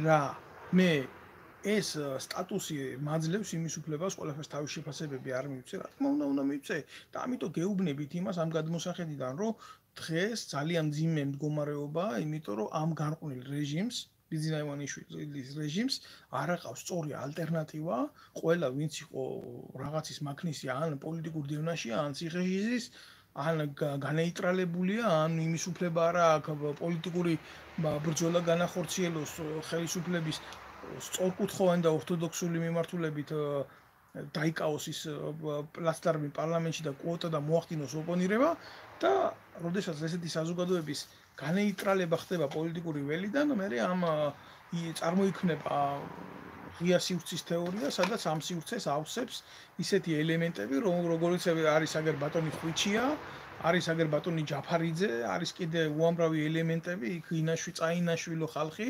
მე ეს სტატუსი მაძლევს იმის უფლებას ყველაფერს თავის შეფასებები არ მივცე, რა თქმა უნდა მივცე და ამიტომ გეუბნებით იმას ამ გადმოსახედიდან, რომ დღეს ძალიან მძიმე მდგომარეობა, იმიტომ რომ ამ გარყვნილ რეჟიმს, ბიძინა ივანიშვილის რეჟიმს არ აყავს სწორი ალტერნატივა, ყველა ვინც იყო რაღაცის მაქნისი, ან პოლიტიკურ დევნაშია, ან ციხეჟიზის, ან განეიტრალებულია, ან იმის უფლება არ აქვს პოლიტიკური ბრძოლა განახორციელოს ხელისუფლების სწორკუთხოვანი და ორთოდოქსული მიმართულებით დაიკავოს ის პლაცდარმი პარლამენტში და კვოტა და მოახდინოს ოპონირება და როდესაც ესეთი საზოგადოების განეიტრალება ხდება პოლიტიკური ველიდან, მე ამ წარმოიქმნება ღია სივრცის თეორია, სადაც ამ სივრცეს ავსებს ისეთი ელემენტები, როგორიც არის აგერ ბატონი ხვიჩია, არის აგერ ბატონი ჯაფარიძე, არის კიდე უამრავი ელემენტები, იქ ინაშვი, წაინაშვილო ხალხი,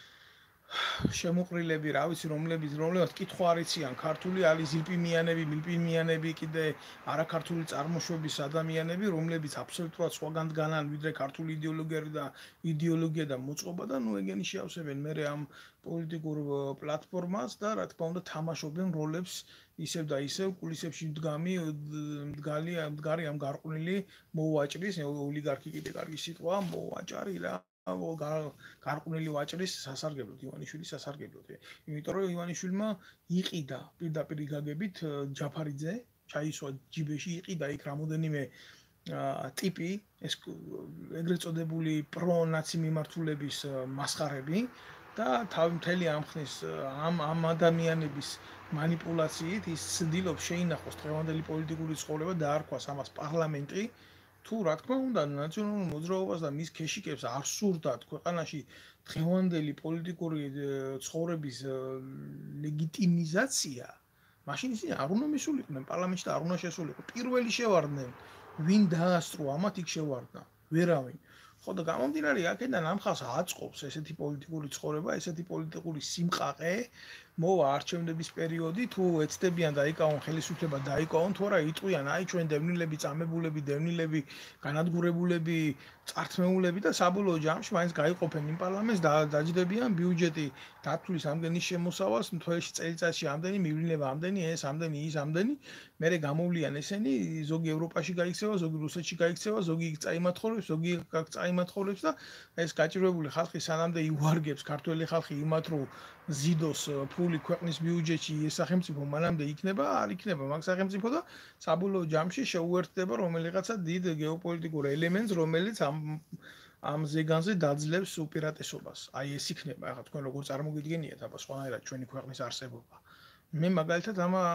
შემოყრილები, რა ვიცი, რომლებიც კითხვა არ იციან, ქართული არის ზილპიმიანები, მილპიმიანები, კიდე არაქართული წარმოშობის ადამიანები, რომლებიც აბსოლუტურად სხვაგან დგანან, ვიდრე ქართული იდეოლოგია და მოწყობა და ნუ ეგენი შეავსებენ მე ამ პოლიტიკურ პლატფორმას და რა თქმა უნდა თამაშობენ როლებს ისევ და ისევ კულისებში მდგარი ამ გარყვნილი მოვაჭრის ოლიგარქი კიდე კარგი სიტყვა მოვაჭარი რა გარყვნილი ვაჭრის სასარგებლოდ ივანიშვილის სასარგებლოდ. იმიტომ რომ ივანიშვილმა იყიდა პირდაპირ გაგებით ჯაფარიძე ჩაისვა ჯიბეში იყიდა იქ რამოდენიმე ტიპი ეს ეგრეთ წოდებული პრო-ნაცი მიმართულების მასხარები და მთელი ამ ხნის ამ ადამიანების манипуляციით ის ცდილობს შეინახოს დღევანდელი პოლიტიკური ცხოვრება და არქვას ამას პარლამენტი თუ რა თქმა უნდა ნაციონალურ მოძრაობას და მის ქეშიკებს არ სურდათ ქვეყანაში დღევანდელი პოლიტიკური ცხოვრების ლეგიტიმიზაცია მაშინ ისინი არ უნდა მისულიყვნენ პარლამენტში და არ უნდა შესულიყო პირველი შევარდნენ ვინ დაასწრო ამათ იქ შევარდა ვერავინ ხო და გამომდინარე აქედან ამ ხალხს აწყობს ესეთი პოლიტიკური ცხოვრება ესეთი პოლიტიკური სიმყაყე მოვა არჩევნების პერიოდი თუ ეცდებიან დაიკავონ ხელისუფლება დაიკავონ თუ არა იტყვიან აი ჩვენ დევნილები წამებულები დევნილები განადგურებულები წართმეულები და საბოლოო ჯამში მაინც გაიყოფენ იმ პარლამენტს და დაჯდებიან ბიუჯეტი დათვლის ამდენი შემოსავალს მთელში წელიწადში ამდენი მივლინება ამდენი ეს ამდენი ის ამდენი მერე გამოვლიან ესენი ზოგი ევროპაში გაიქცევა ზოგი რუსეთში გაიქცევა ზოგი წაიმათხოვებს ზოგი წაიმათხოვებს და ეს გაჭირვებული ხალხი სანამდე იوارგებს ქართველი ხალხი იმათ რომ ზიდოს ფული ქვეყნის ბიუჯეტში ეს სახელმწიფო მანამდე იქნება არ იქნება მაგ სახელმწიფო და საბოლოო ჯამში შეუერთდება რომელიღაცა დიდ გეოპოლიტიკურ ელემენტს რომელიც ამ ზეგანზე დაძლევს უპირატესობას აი ეს იქნება ახლა თქვენ როგორ წარმოგიდგენიათ აბა სხვანაირად ჩვენი ქვეყნის არსებობა მე მაგალითად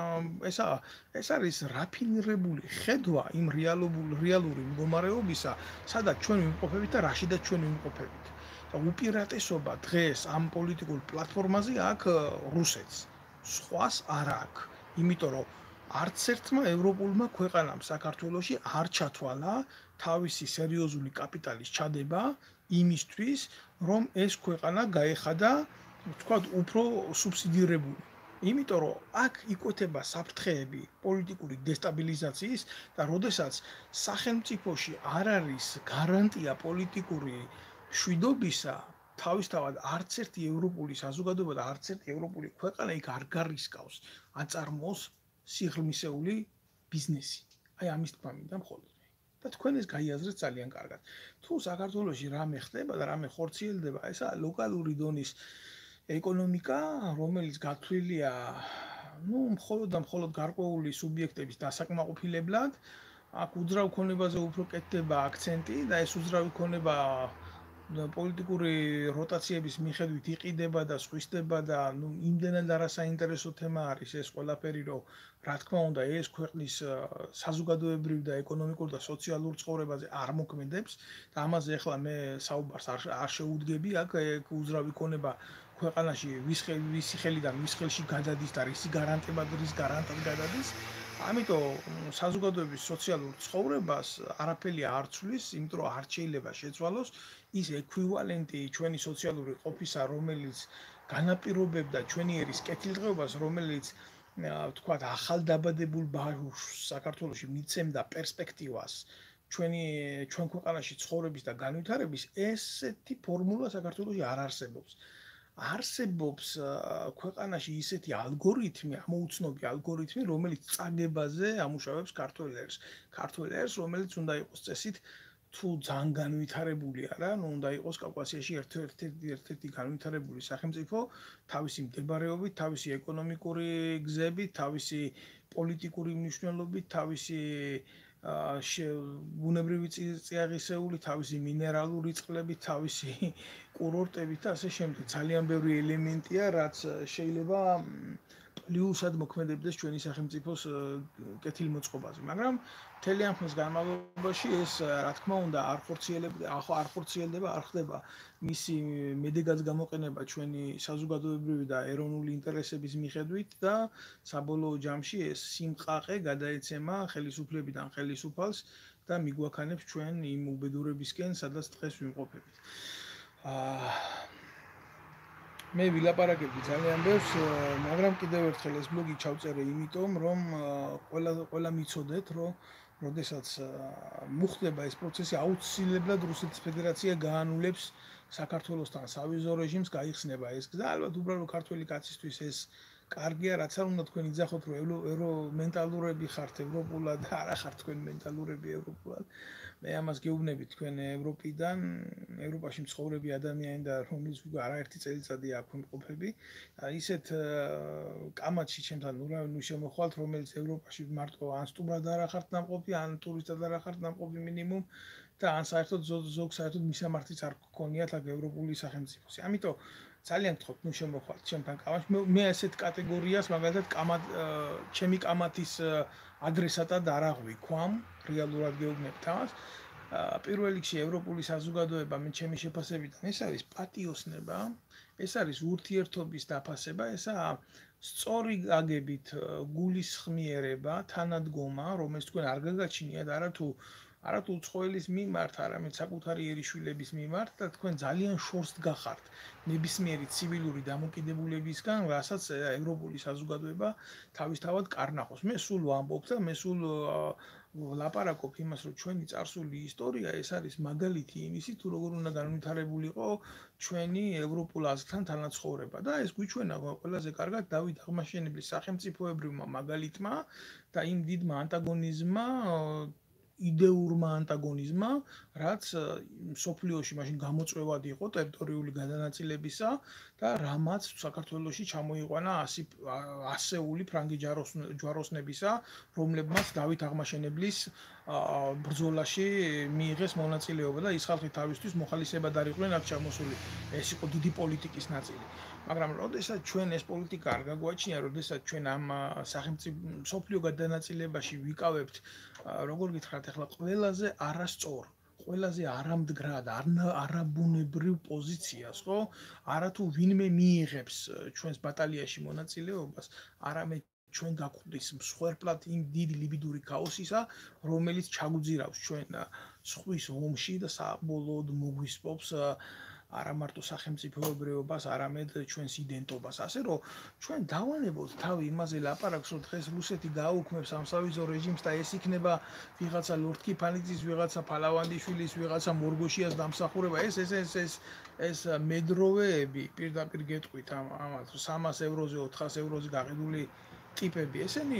ეს არის რაფინირებული ხედვა იმ რეალური მდგომარეობისა სადაც ჩვენ ვიმყოფებით და რაშიდაც ჩვენ ვიმყოფებით უპირატესობა დღეს ამ პოლიტიკურ პლატფორმაზე აქვს რუსეთს. სხვას არ აქვს. იმიტომ რომ არც ერთმა ევროპულმა ქვეყანამ საქართველოში არ ჩათვალა თავისი სერიოზული კაპიტალის ჩადება იმისთვის, რომ ეს ქვეყანა გაეხადა, ვთქვათ, უფრო სუბსიდირებული. იმიტომ რომ აქ იკვეთება საფრთხეები პოლიტიკური დესტაბილიზაციის და როდესაც სახელმწიფოში არ არის გარანტია პოლიტიკური შვიდობისა თავისთავად არც ერთი ევროპული საზოგადოება და არც ერთი ევროპული ქვეყანა იქ არ გარისკავს აწარმოოს სიღრმისეული ბიზნესი. აი ამის თქმა მინდა მხოლოდ მე. და თქვენ ეს გაიაზრეთ ძალიან კარგად. თუ საქართველოში რამე ხდება და რამე ხორციელდება, ესა ლოკალური დონის ეკონომიკა, რომელიც გათვლილია, მხოლოდ და მხოლოდ გარკვეული სუბიექტების დასაკმაყოფილებლად, აქ უძრავ ქონებაზე უფრო კეთდება აქცენტი და ეს უძრავი ქონება პოლიტიკური როტაციების მიხედვით იყიდება და სხვისდება და იმდენად არასაინტერესო თემა არის ეს ყველაფერი, რომ რა თქმა უნდა ეს ქვეყნის საზოგადოებრივ და ეკონომიკურ და სოციალურ ცხოვრებაზე არ მოქმედებს და ამაზე ახლა მე საუბარს არ შეუდგები, აქ უძრავი ქონება ქვეყანაში ვისი ხელიდან ვის ხელში გადადის და რის გარანტად გადადის. ამიტომ საზოგადოების სოციალურ ცხოვრებას არაფერი არ ცვლის, იმიტომ რომ არ შეიძლება შეცვალოს ის ეკვივალენტი ჩვენი სოციალური ყოფისა, რომელიც განაპირობებდა ჩვენი ერის კეთილდღეობას, რომელიც ვთქვათ, ახალდაბადებულ ბავშვს საქართველოში მიცემდა პერსპექტივას ჩვენ ქვეყანაში ცხოვრების და განვითარების, ესეთი ფორმულა საქართველოში არ არსებობს. არსებობს ქვეყანაში ისეთი ალგორითმი, ამოუცნობი ალგორითმი, რომელიც წაგებაზე ამუშავებს ქართველ ერს, რომელიც უნდა იყოს წესით თუ ძალიან განვითარებულია რა, უნდა იყოს კავკასიაში ერთ-ერთი განვითარებული სახელმწიფო, თავისი მდებარეობით, თავისი ეკონომიკური გზებით, თავისი პოლიტიკური მნიშვნელობით, თავისი ბუნებრივი წიაღისეული, თავისი მინერალური წყლებით, თავისი კურორტებით და ასე შემდეგ. ძალიან ბევრი ელემენტია, რაც შეიძლება პლიუსად მოქმედებდეს ჩვენი სახელმწიფოს კეთილმოწყობაზე, მაგრამ მთელი ამ ხნის განმავლობაში ეს რა თქმა უნდა არ ხორციელდება, არ ხდება მისი მედეგად გამოყენება ჩვენი საზოგადოებრივი და ეროვნული ინტერესების მიხედვით და საბოლოო ჯამში ეს სიმყაყე გადაეცემა ხელისუფლებიდან ხელისუფალს და მიგვაქანებს ჩვენ იმ უბედურებისკენ, სადაც დღეს ვიმყოფებით. მე ვილაპარაკებდი ძალიან ბევრს, მაგრამ კიდევ ერთხელ ეს ბლოგი ჩავწერე იმიტომ, რომ ყველა მიცოდეთ, რომ როდესაც მოხდება ეს პროცესი, აუცილებლად რუსეთის ფედერაცია გაანულებს საქართველოსთან სავიზო რეჟიმს, გაიხსნება ეს გზა. ალბათ უბრალოდ ქართველი კაცისთვის ეს კარგია, რაც არ უნდა თქვენ იძახოთ, რომ მენტალურები ხართ ევროპულად და არა ხართ თქვენ მენტალურები ევროპულად. მე ამას გეუბნებით თქვენ ევროპაში მცხოვრები ადამიანი და რომელიც არაერთი წელიწადი აქ ვიმყოფები, ისეთ კამათში ჩემთან ნუ შემოხვალთ, რომელიც ევროპაში მარტო ან სტუმრად არ ხართ ნამყოფი, ან ტურისტად არ ხართ ნამყოფი მინიმუმ და ან საერთოდ ზოგ საერთოდ მისამართიც არ გქონიათ აქ ევროპული სახელმწიფოსი. ამიტომ ძალიან გთხოვთ, ნუ შემოხვალთ ჩემთან კამათში. მე ასეთ კატეგორიას მაგალითად ჩემი კამათის ადრესატად არ აღვიქვამ, რეალურად გეუბნებთ ამას. პირველ რიგში ევროპული საზოგადოება მე ჩემი შეფასებიდან ეს არის პატიოსნება, ეს არის ურთიერთობის დაფასება, ესაა სწორი გაგებით გულისხმიერება, თანადგომა, რომელს თქვენ არ გაგაჩინიათ არათუ უცხოელის მიმართ, არამედ საკუთარი ერიშვილების მიმართ და თქვენ ძალიან შორს გახართ ნებისმიერი ცივილური დამოკიდებულებისგან, რასაც ევროპული საზოგადოება თავისთავად კარნახობს. მე სულ ვამბობ და მე სულ ლაპარაკობ იმას, რომ ჩვენი წარსული ისტორია ეს არის მაგალითი იმისი, თუ როგორ უნდა განვითარებულიყო ჩვენი ევროპულ აზრთან თანაცხოვრება და ეს გვიჩვენა ყველაზე კარგად დავით აღმაშენებლის სახელმწიფოებრივმა მაგალითმა და იმ დიდმა ანტაგონიზმმა იდეურმა ანტაგონიზმმა, რაც სოფლიოში მაშინ გამოწვევად იყო ტერიტორიული გადანაწილებისა და რამაც საქართველოში ჩამოიყვანა ასეული ფრანგი ჯვაროსნებისა, რომლებმაც დავით აღმაშენებლის ბრძოლაში მიიღეს მონაწილეობა და ის ხალხი თავისთვის მოხალისებად არ იყვნენ აქ ჩამოსული. ეს იყო დიდი პოლიტიკის ნაწილი. მაგრამ როდესაც ჩვენ ეს პოლიტიკა არ გაგვაჩნია, როდესაც ჩვენ ამ სახელმწიფო სოფლიო გადანაწილებაში ვიკავებთ, როგორ გითხრათ, ახლა ყველაზე არასწორ, ყველაზე არამდგრად, არაბუნებრივ პოზიციას, ხო? არათუ ვინმე მიიღებს ჩვენს ბატალიაში მონაწილეობას, არამედ ჩვენ გაგვხდის მსხვერპლად იმ დიდი ლიბიდური ქაოსისა, რომელიც ჩაგვძირავს ჩვენ სხვის ომში და საბოლოოდ მოგვისპობს არა მარტო სახელმწიფოებრიობას, არამედ ჩვენს იდენტობას. ასე რომ ჩვენ დავანებოთ თავი იმაზე ლაპარაკს, რომ დღეს რუსეთი გააუქმებს ამ სავიზო რეჟიმს და ეს იქნება ვიღაცა ლორდ კიფანიძის, ვიღაცა ფალავანდიშვილის, ვიღაცა მორგოშიას დამსახურება. ეს მედროვეები პირდაპირ გეტყვით ამათ 300 ევროზე, 400 ევროზე გაყიდული ტიპები, ესენი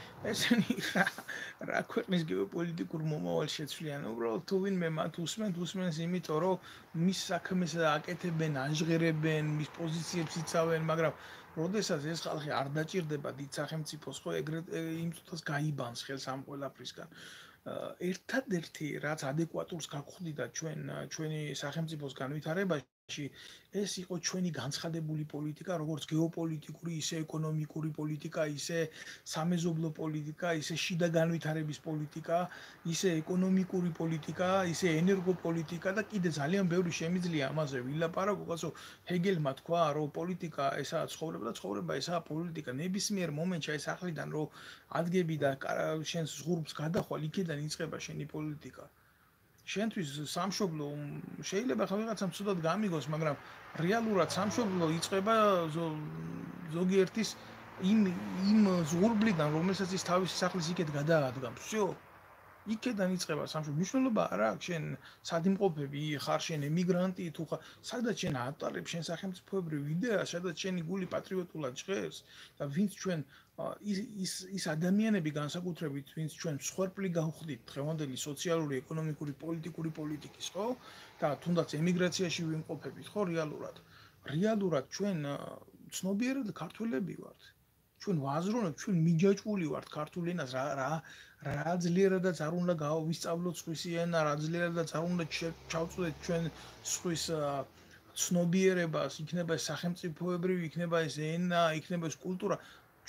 რა ქვეყნის გეოპოლიტიკურ მომავალს შეცვლიან. უბრალოდ თუ ვინმე მათ უსმენს იმიტომ, რომ მის საქმეს აკეთებენ, აჟღერებენ, მის პოზიციებს იცავენ, მაგრამ როდესაც ეს ხალხი არ დაჭირდება დიდ სახელმწიფოს, ხო, ეგრეთ იმ წუთას გაიბანს ხელს ამ ყველაფრისგან. ერთადერთი რაც ადეკვატურს გაგხვდიდა ჩვენი სახელმწიფოს განვითარებაში, ეს იყო ჩვენი განცხადებული პოლიტიკა, როგორც გეოპოლიტიკური, ისე ეკონომიკური პოლიტიკა, ისე სამეზობლო პოლიტიკა, ისე შიდა განვითარების პოლიტიკა, ისე ეკონომიკური პოლიტიკა, ისე ენერგოპოლიტიკა და კიდე ძალიან ბევრი შემიძლია ამაზე ვილაპარაკოთ, რომ ჰეგელმა თქვა, რომ პოლიტიკა ესაა ცხოვრება და ცხოვრება ესაა პოლიტიკა. ნებისმიერ მომენტში ეს ახლიდან რომ ადგები და შენს ზღურბს გადახვალ, იქიდან იწყება შენი პოლიტიკა. შენთვის სამშობლო შეიძლება ხა ვიღაცამ ცუდად გამიგოს, მაგრამ რეალურად სამშობლო იწყება ზოგიერთის იმ ზღურბლიდან, რომელსაც ის თავისი სახლის იქეთ გადაადგამს. всё. იქედან იწყება სამშობლო. მნიშვნელობა არა აქვს შენ სად იმყოფები, ხარ შენ ემიგრანტი თუ ხარ, სადაც შენ ატარებ შენ სახელმწიფოებრივ იდეას, სადაც შენი გული პატრიოტულად ჟღერს და ვინც ჩვენ ის ადამიანები განსაკუთრებით, ვინც ჩვენ მსხვერპლი გავხდით დღევანდელი სოციალური, ეკონომიკური, პოლიტიკური პოლიტიკის, ხო? და თუნდაც ემიგრაციაში ვიმყოფებით, ხო, რეალურად ჩვენ ცნობიერად ქართველები ვართ. ჩვენ ვაზროვნებთ, ჩვენ მიჯაჭვული ვართ ქართულ ენას, რა ძლიერადაც არ უნდა გავისწავლოთ სხვისი ენა, რა ძლიერადაც არ უნდა ჩავწვდეთ ჩვენ სხვის ცნობიერებას, იქნება ეს სახელმწიფოებრივი, იქნება ეს ენა, იქნება ეს კულტურა.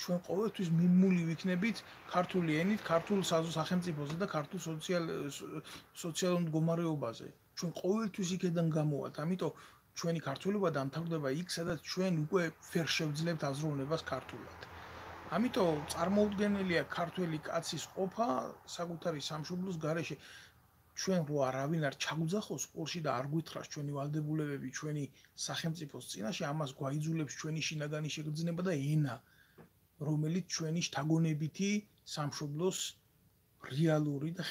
ჩვენ ყოველთვის მიმული ვიქნებით ქართული ენით, ქართულ სახელმწიფოზე და ქართულ სოციალურ მდგომარეობაზე. ჩვენ ყოველთვის იქედან გამოვართ, ამიტომ ჩვენი ქართულობა დამთავრდება იქ, სადაც ჩვენ უკვე ვერ შევძლებთ აზროვნებას ქართულად. ამიტომ წარმოუდგენელია ქართველი კაცის ყოფა საკუთარი სამშობლოს გარეშე. ჩვენ რო არავინ არ ჩაგვძახოს ყურში და არ გვითხრას ჩვენი ვალდებულებები ჩვენი სახელმწიფოს წინაშე, ამას გვაიძულებს ჩვენი შინაგანი შეგრძნება და ენა, რომელიც ჩვენი შთაგონებითი სამშობლოს რეალური და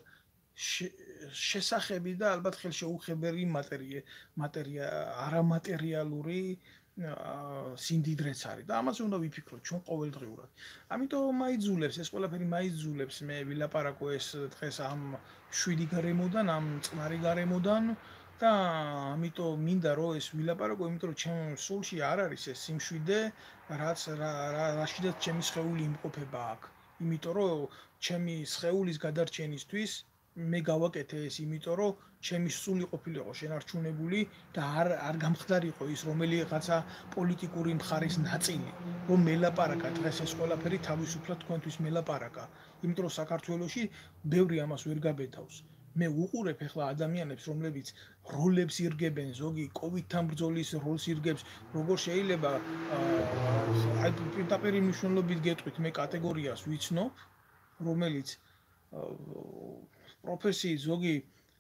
შესახები და ალბათ ხელშეუხებელი მატერია არამატერიალური სიმდიდრეც არის და ამაზე უნდა ვიფიქროთ ჩვენ ყოველდღიურად. ამიტომ მაიძულებს ეს ყველაფერი მაიძულებს მე ვილაპარაკო ეს დღეს ამ შვიდი გარემოდან, ამ წყნარი გარემოდან და ამიტომ მინდა რომ ეს ვილაპარაკო, იმიტომ რომ ჩემ სულში არ არის ეს სიმშვიდე, რაშიდაც ჩემი სხეული იმყოფება აქ. იმიტომ რომ ჩემი სხეულის გადარჩენისთვის მე გავაკეთე ეს, იმიტომ რომ ჩემი სული ყოფილიყო შენარჩუნებული და არ გამხდარიყო ის რომელიღაცა პოლიტიკური მხარის ნაწილი, რომ მელაპარაკა დღეს ეს ყველაფერი თავისუფლად თქვენთვის მელაპარაკა, იმიტომ რომ საქართველოში ბევრი ამას ვერ გაბედავს. მე უყურებ ახლა ადამიანებს, რომლებიც როლებს ირგებენ, ზოგი კოვიდთან ბრძოლის როლს ირგებს, როგორ შეიძლება აი პირდაპირ მნიშვნელობით გეტყვით, მე კატეგორიას ვიცნობ, რომელიც პროფესიით ზოგი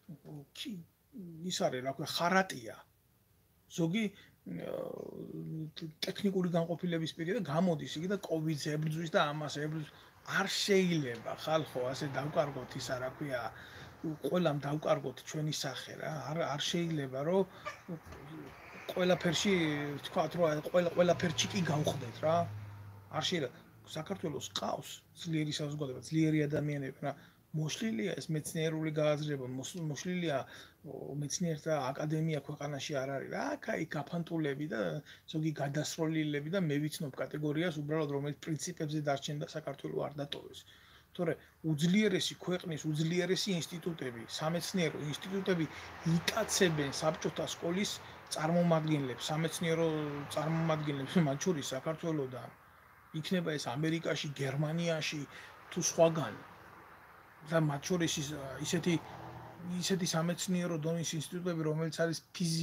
ის არის, რა ქვია, ხარატია. ზოგი ტექნიკური განყოფილების პირი და გამოდის იგი და კოვიდს ებრძვის და ამას ებრძვის. არ შეიძლება ხალხო ასე დავკარგოთ ისა, რა ქვია, ყველამ დავკარგოთ ჩვენი სახე რა. არ შეიძლება რომ ყველაფერში თქვათ რომ ყველაფერში კი გავხდეთ რა. არ შეიძლება. საქართველოს ყავს ძლიერი საზოგადოება, ძლიერი ადამიანები რა. მოშლილია ეს მეცნიერული გააზრება, მოშლილია მეცნიერთა აკადემია ქვეყანაში არ არის რა, აქ გაფანტულები და ზოგი გადასროლილები და მე ვიცნობ კატეგორიას უბრალოდ რომელიც პრინციპებზე დარჩენდა საქართველოს არ დატოვეს. თორე უძლიერესი ქვეყნის უძლიერესი ინსტიტუტები, სამეცნიერო ინსტიტუტები იკაცებენ საბჭოთა სკოლის წარმომადგენლებს, სამეცნიერო წარმომადგენლებს, მათ შორის საქართველოსთან. იქნება ეს ამერიკაში, გერმანიაში თუ სხვაგან. და მათ შორის ისეთი სამეცნიერო დონის ინსტიტუტები, რომელიც არის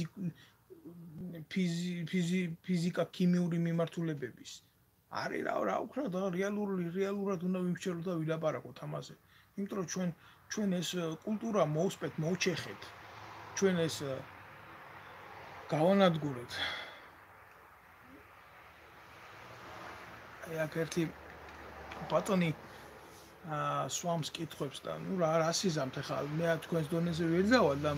ფიზიკა, ქიმიური მიმართულებების. არის რა უქრა და რეალურად უნდა ვიმსჯელოთ და ვილაპარაკოთ ამაზე. იმიტომ რომ ჩვენ ეს კულტურა მოусპეთ, მოვჩეხეთ. ჩვენ ეს გავანადგურეთ. აი აქ ერთი ბატონი სვამს კითხვებს და ნუ რა ასიზამთ ახლა მე თქვენს დონეზე ვერ დავარ და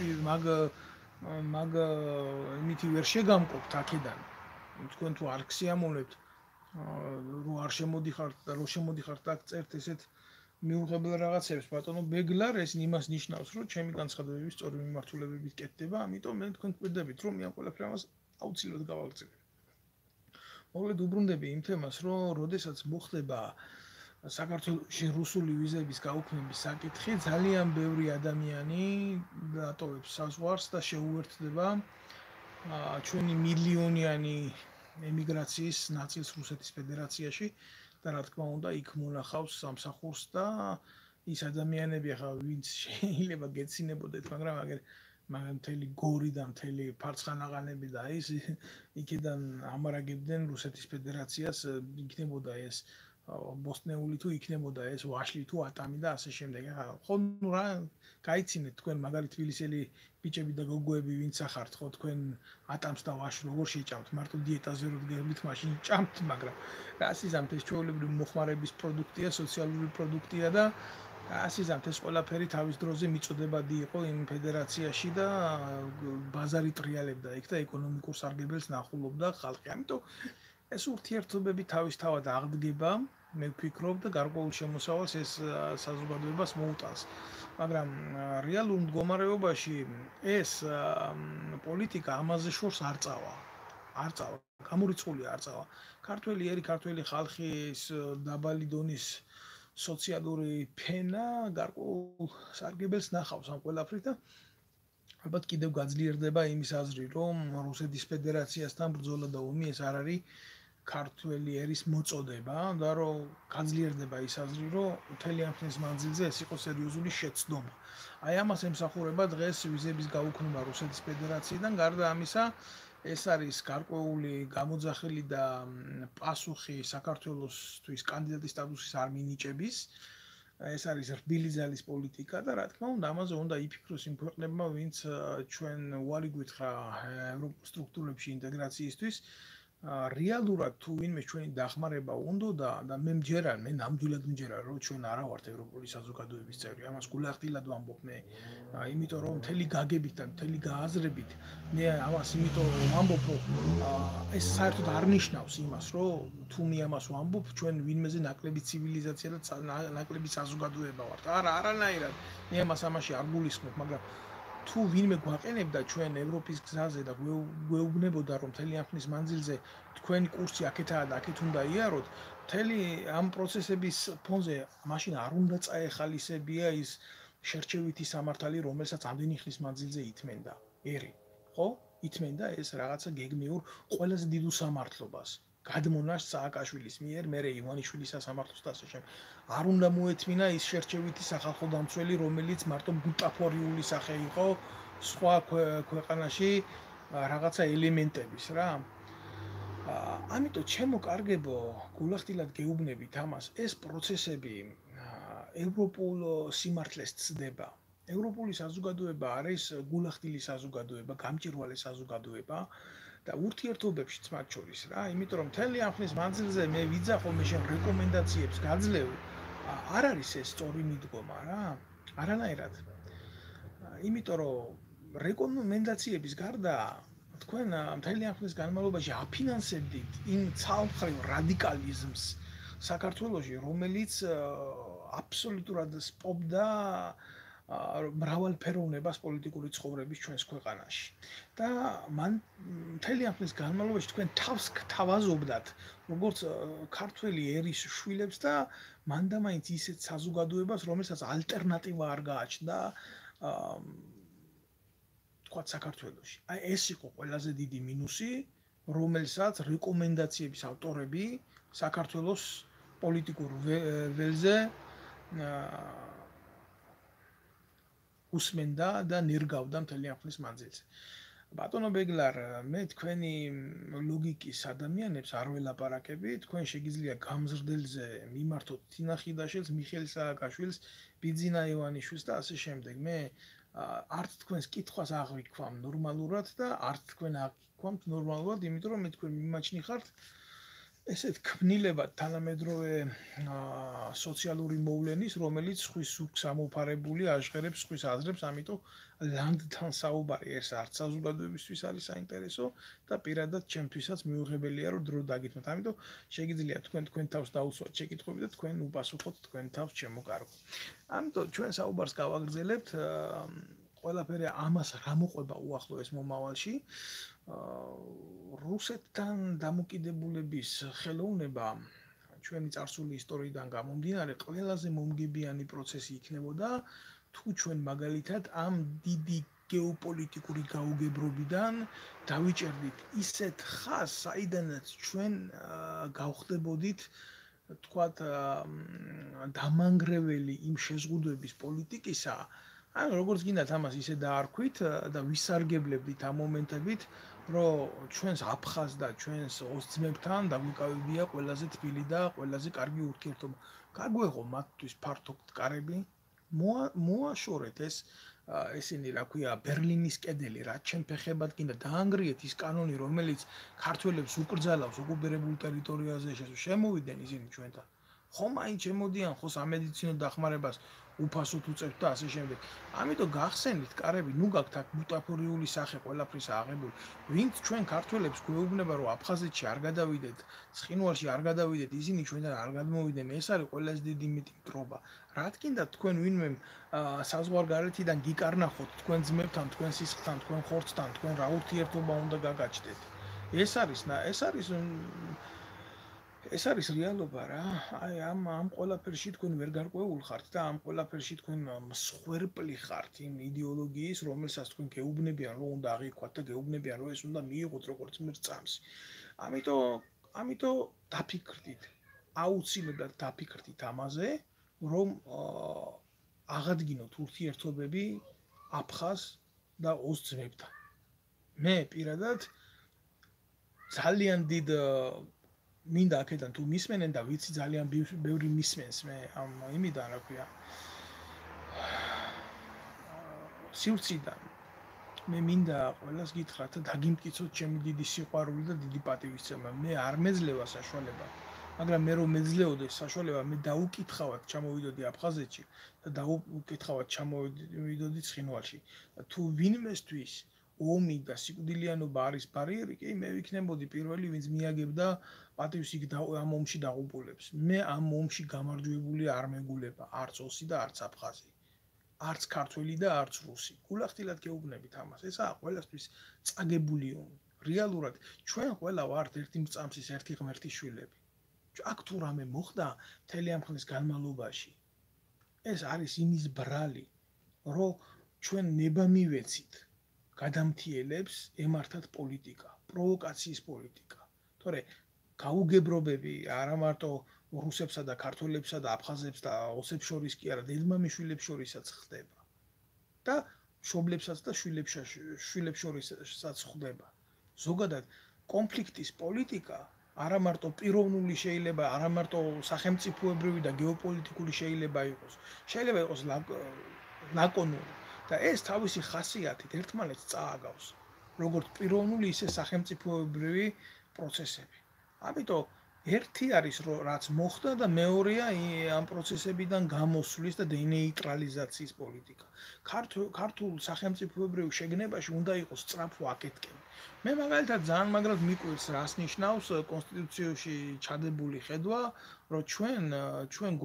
მაგ იმითი ვერ შეგამყოფთ აქედან. თქვენ თუ არ ქსიამოვნებთ რო არ შემოდიხართ და რო შემოდიხართ აქ წერთ ესეთ მიუღებელ რაღაცებს ბატონო ბეგლარ, ეს იმას ნიშნავს რომ ჩემი განცხადებები სწორი მიმართულებებით კეთდება, ამიტომ მე თქვენ გვერდებით რომ მე ამ ყველაფერს ამას აუცილებლად გავაგრძელებ. მოკლედ უბრუნდები იმ თემას, რომ როდესაც მოხდება საქართველოში რუსული ვიზების გაუქმების საკითხი, ძალიან ბევრი ადამიანი დატოვებს საზღვარს და შეუერთდება ჩვენი მილიონიანი ემიგრაციის ნაწილს რუსეთის ფედერაციაში და რა თქმა უნდა იქ მონახავს სამსახურს და ის ადამიანები ახლა ვინც შეიძლება გეცინებოდეთ, მაგრამ მთელი გორი და მთელი ფარცხანაღანები და ის იქიდან ამარაგებდნენ რუსეთის ფედერაციას, იქნებოდა ეს ბოსტნეული თუ იქნებოდა ეს ვაშლი თუ ატამი და ასე შემდეგ. ხო ნუ რა გაიცინეთ თქვენ მაგარი თბილისელი ბიჭები და გოგოები ვინც ახართ, ხო თქვენ ატამს და ვაშს როგორ შეჭამთ, მარტო დიეტაზე რო დგებით მაშინ ჭამთ, მაგრამ რა ასიზამთ ეს ჩვეულებრივი მოხმარების პროდუქტია, სოციალური პროდუქტია და ასიზამთ ეს ყველაფერი თავის დროზე მიწოდებადი იყო იმ ფედერაციაში და ბაზარი ტრიალებდა იქ და ეკონომიკურ სარგებელს ნახულობდა ხალხი. ამიტომ ეს ურთიერთობები თავისთავად აღდგება, მე ვფიქრობ და გარკვეულ შემოსავალს ეს საზოგადოებას მოუტანს. მაგრამ რეალურ მდგომარეობაში ეს პოლიტიკა ამაზე შორს არ წავა. გამორიცხული არ წავა. ქართველი ხალხის დაბალი დონის სოციალური ფენა გარკვეულ სარგებელს ნახავს ამ ყველაფრით და ალბათ კიდევ გაძლიერდება იმის აზრი, რომ რუსეთის ფედერაციასთან ბრძოლა და ომი ეს არ არის ქართველი ერის მოწოდება და რომ გაძლიერდება ის აზრი, რომ მთელი ამ ხნის მანძილზე ეს იყო სერიოზული შეცდომა. აი ამას ემსახურება დღეს ვიზების გაუქმება რუსეთის ფედერაციიდან. გარდა ამისა, ეს არის გარკვეული გამოძახილი და პასუხი საქართველოსთვის კანდიდატის სტატუსის არ მინიჭების. ეს არის რბილი ძალის პოლიტიკა და რა თქმა უნდა ამაზე უნდა იფიქროს იმ ქვეყნებმა, ვინც ჩვენ უარი გვითხრა ევროპულ სტრუქტურებში ინტეგრაციისთვის. რეალურად თუ ვინმე ჩვენი დახმარება უნდა და მე ნამდვილად მჯერა რომ ჩვენ არა ვართ ევროპული საზოგადოების წევრი. ამას გულახდილად ვამბობ მე. იმიტომ რომ მთელი გაგებით და მთელი გააზრებით მე ამას იმიტომ ვამბობ რომ ეს საერთოდ არ ნიშნავს იმას რომ თუ მე ამას ვამბობ ჩვენ ვინმეზე ნაკლები ცივილიზაცია და ნაკლები საზოგადოება ვართ. არანაირად მე ამაში არ გულისხმობ, მაგრამ თუ ვინმე გვაყენებდა ჩვენ ევროპის გზაზე და გვეუბნებოდა რომ მთელი ამ ხნის მანძილზე თქვენი კურსი აქეთაა და აქეთ უნდა იაროთ, მთელი ამ პროცესების ფონზე მაშინ არ უნდა წაეხალისებია ის შერჩევითი სამართალი, რომელსაც ამდენი ხნის მანძილზე ითმენდა ერი. ხო? ითმენდა ეს რაღაცა გეგმიურ ყველაზე დიდ უსამართლობას. გადმონაშ სააკაშვილის მიერ, მერე ივანიშვილის სასამართლოს და ასე შემდეგ. არ უნდა მოეთმინა ის შერჩევითი სახალხო დამცველი, რომელიც მარტო ბუტაფორიული სახე იყო სხვა ქვეყანაში რაღაცა ელემენტების რა. ამიტომ ჩემო კარგებო, გულახდილად გეუბნებით ამას, ეს პროცესები ევროპულ სიმართლეს ცდება. ევროპული საზოგადოება არის გულახდილი საზოგადოება, გამჭირვალე საზოგადოება და ურთიერთობებშიც მათ შორის რა, იმიტომ რომ მთელი ამ ხნის მანძილზე მე ვიძახო მე შენ რეკომენდაციებს გაძლევ, არ არის ეს სწორი მიდგომა რა, არანაირად. იმიტომ რომ რეკომენდაციების გარდა თქვენ მთელი ამ ხნის განმავლობაში აფინანსებდით იმ ცალმხრივ რადიკალიზმს საქართველოში, რომელიც აბსოლუტურად სპობდა მრავალფეროვნებას პოლიტიკური ცხოვრების ჩვენს ქვეყანაში. და მან მთელი ამ ხნის განმავლობაში თქვენ თავს გთავაზობდათ, როგორც ქართველი ერის შვილებს და მანდამაინც ისეთ საზოგადოებას, რომელსაც ალტერნატივა არ გააჩნდა თქვათ საქართველოში. აი ეს იყო ყველაზე დიდი მინუსი, რომელსაც რეკომენდაციების ავტორები საქართველოს პოლიტიკურ ველზე უსმენდა და ნერგავდა მთელი ამ ხნის მანძილზე. ბატონო ბეგლარ, მე თქვენი ლოგიკის ადამიანებს არ ველაპარაკები, თქვენ შეგიძლია გამზრდელზე მიმართოთ თინა ხიდაშვილს, მიხეილ სააკაშვილს, ბიძინა ივანიშვილს და ასე შემდეგ. მე არც თქვენს კითხვას აღვიქვამ ნორმალურად და არც თქვენ აღვიქვამთ ნორმალურად, იმიტომ რომ მე თქვენ მიმაჩნი ხართ ესეთ ქმნილებად თანამედროვე სოციალური მოვლენის, რომელიც ხვის სუქს ამოფარებული აჟღერებს ხვის აზრებს, ამიტომ ლანდთან საუბარი ეს არც საზოგადოებისთვის არის საინტერესო და პირადად ჩემთვისაც მიუღებელია რომ დრო დაგითმოთ. ამიტომ შეგიძლია თქვენ თავს დაუსვათ შეკითხვები და თქვენ უპასუხოთ თქვენ თავს ჩემო კარგო. ამიტომ ჩვენ საუბარს გავაგრძელებთ ყველაფერი ამას რა მოყვება უახლოეს მომავალში. რუსეთთან დამოკიდებულების ხელოვნება ჩვენი წარსული ისტორიიდან გამომდინარე ყველაზე მომგებიანი პროცესი იქნებოდა თუ ჩვენ მაგალითად ამ დიდი გეოპოლიტიკური გაუგებრობიდან დავიჭერდით ისეთ ხაზს, საიდანაც ჩვენ გავხდებოდით თქვათ დამანგრეველი იმ შეზღუდვების პოლიტიკისა, ან როგორც გინდათ ამას ისე დაარქვით და ვისარგებლებდით ამ მომენტებით, რომ ჩვენს აფხაზ და ჩვენს ოსძმებთან დაგვიკავებია ყველაზე თბილი და ყველაზე კარგი ურთიერთობა. გაგვეღო მათთვის ფართო კარები, მოაშორეთ ესენი რა ქვია ბერლინის კედელი, რაც ჩემ ფეხებად გინდა დაანგრიეთ ის კანონი, რომელიც ქართველებს უკრძალავს ოკუპირებულ ტერიტორიაზე შემოვიდნენ ისინი ჩვენთან. ხომ აი შემოდიან ხო სამედიცინო დახმარებას უფასოდ უწევთ და ასე შემდეგ. ამიტომ გახსენით კარები, ნუ გაქვთ აქ ბუტაფორიული სახე ყველაფრის აღებული. ვინც ჩვენ ქართველებს გვეუბნება რომ აფხაზეთში არ გადავიდეთ, ცხინვალში არ გადავიდეთ, ისინი ჩვენთან არ გადმოვიდნენ, ეს არის ყველაზე დიდი მიტკრობა. რა თქინდა თქვენ ვინმე საზღვარგარეთიდან გიკარნახოთ თქვენ ძმებთან, თქვენ სისხლთან, თქვენ ხორცთან, თქვენ რა ურთიერთობა უნდა გაგაჩნდეთ. ეს არის რეალობა რა. აი ამ ყველაფერში თქვენ ვერ გარკვეულ ხართ და ამ ყველაფერში თქვენ მსხვერპლი ხართ იმ იდეოლოგიის, რომელსაც თქვენ გეუბნებიან რომ უნდა აღიქვათ და გეუბნებიან რომ ეს უნდა მიიღოთ როგორც მერწამს. ამიტომ ამიტომ დაფიქრდით, აუცილებლად დაფიქრდით ამაზე, რომ აღადგინოთ ურთიერთობები აფხაზ და ოს ძმებთან. მე პირადად ძალიან დიდ მინდა აქედან თუ მისმენენ და ვიცი ძალიან ბევრი მისმენს მე ამ იმიდან რა ქვია სივრციდან მე მინდა ყველას გითხრათ და დაგიმტკიცოთ ჩემი დიდი სიყვარული და დიდი პატივისცემა მე არ მეძლევა საშუალება მაგრამ მე რომ მეძლეოდეს საშუალება მე დაუკითხავად ჩამოვიდოდი აფხაზეთში და დაუკითხავად ჩამოვიდოდი ცხინვალში და თუ ვინმესთვის ომი და სიკვდილიანობა არის ბარიერი, კი მე ვიქნებოდი პირველი, ვინც მიაგებდა პატივს იქ ამ ომში დაღუპულებს. მე ამ ომში გამარჯვებული არ მეგულება, არც ოსი და არც აფხაზი. არც ქართველი და არც რუსი. გულახდილად გეუბნებით ამას. ესაა ყველასთვის წაგებული ომი. რეალურად ჩვენ ყველა ვართ ერთი მწამსის, ერთი ღმერთის შვილები. აქ თუ რამე მოხდა მთელი ამ ხნის განმავლობაში, ეს არის იმის ბრალი, რომ ჩვენ ნება მივეცით. გადამთიელებს ემართათ პოლიტიკა, პროვოკაციის პოლიტიკა. თორე გაუგებრობები არა მარტო რუსებსა და ქართველებსა და აფხაზებს და ოსებს შორის კი არა, დედმამიშვილებს შორისაც ხდება. და მშობლებსაც და შვილებს შორისაც ხდება. ზოგადად კონფლიქტის პოლიტიკა არა მარტო პიროვნული შეიძლება, არა მარტო სახელმწიფოებრივი და გეოპოლიტიკური შეიძლება იყოს. შეიძლება იყოს ლაკონური და ეს თავისი ხასიათით ერთმანეთს წააგავს, როგორც პიროვნული, ისე სახელმწიფოებრივი პროცესები. ამიტომ ერთი არის, რაც მოხდა და მეორეა ამ პროცესებიდან გამოსვლის და დენეიტრალიზაციის პოლიტიკა. ქართულ სახელმწიფოებრივ შეგნებაში უნდა იყოს სწრაფო აკეთკენი. მე მაგალითად ძალიან მაგრად მიკვირს, რას ნიშნავს კონსტიტუციაში ჩადებული ხედვა, რომ ჩვენ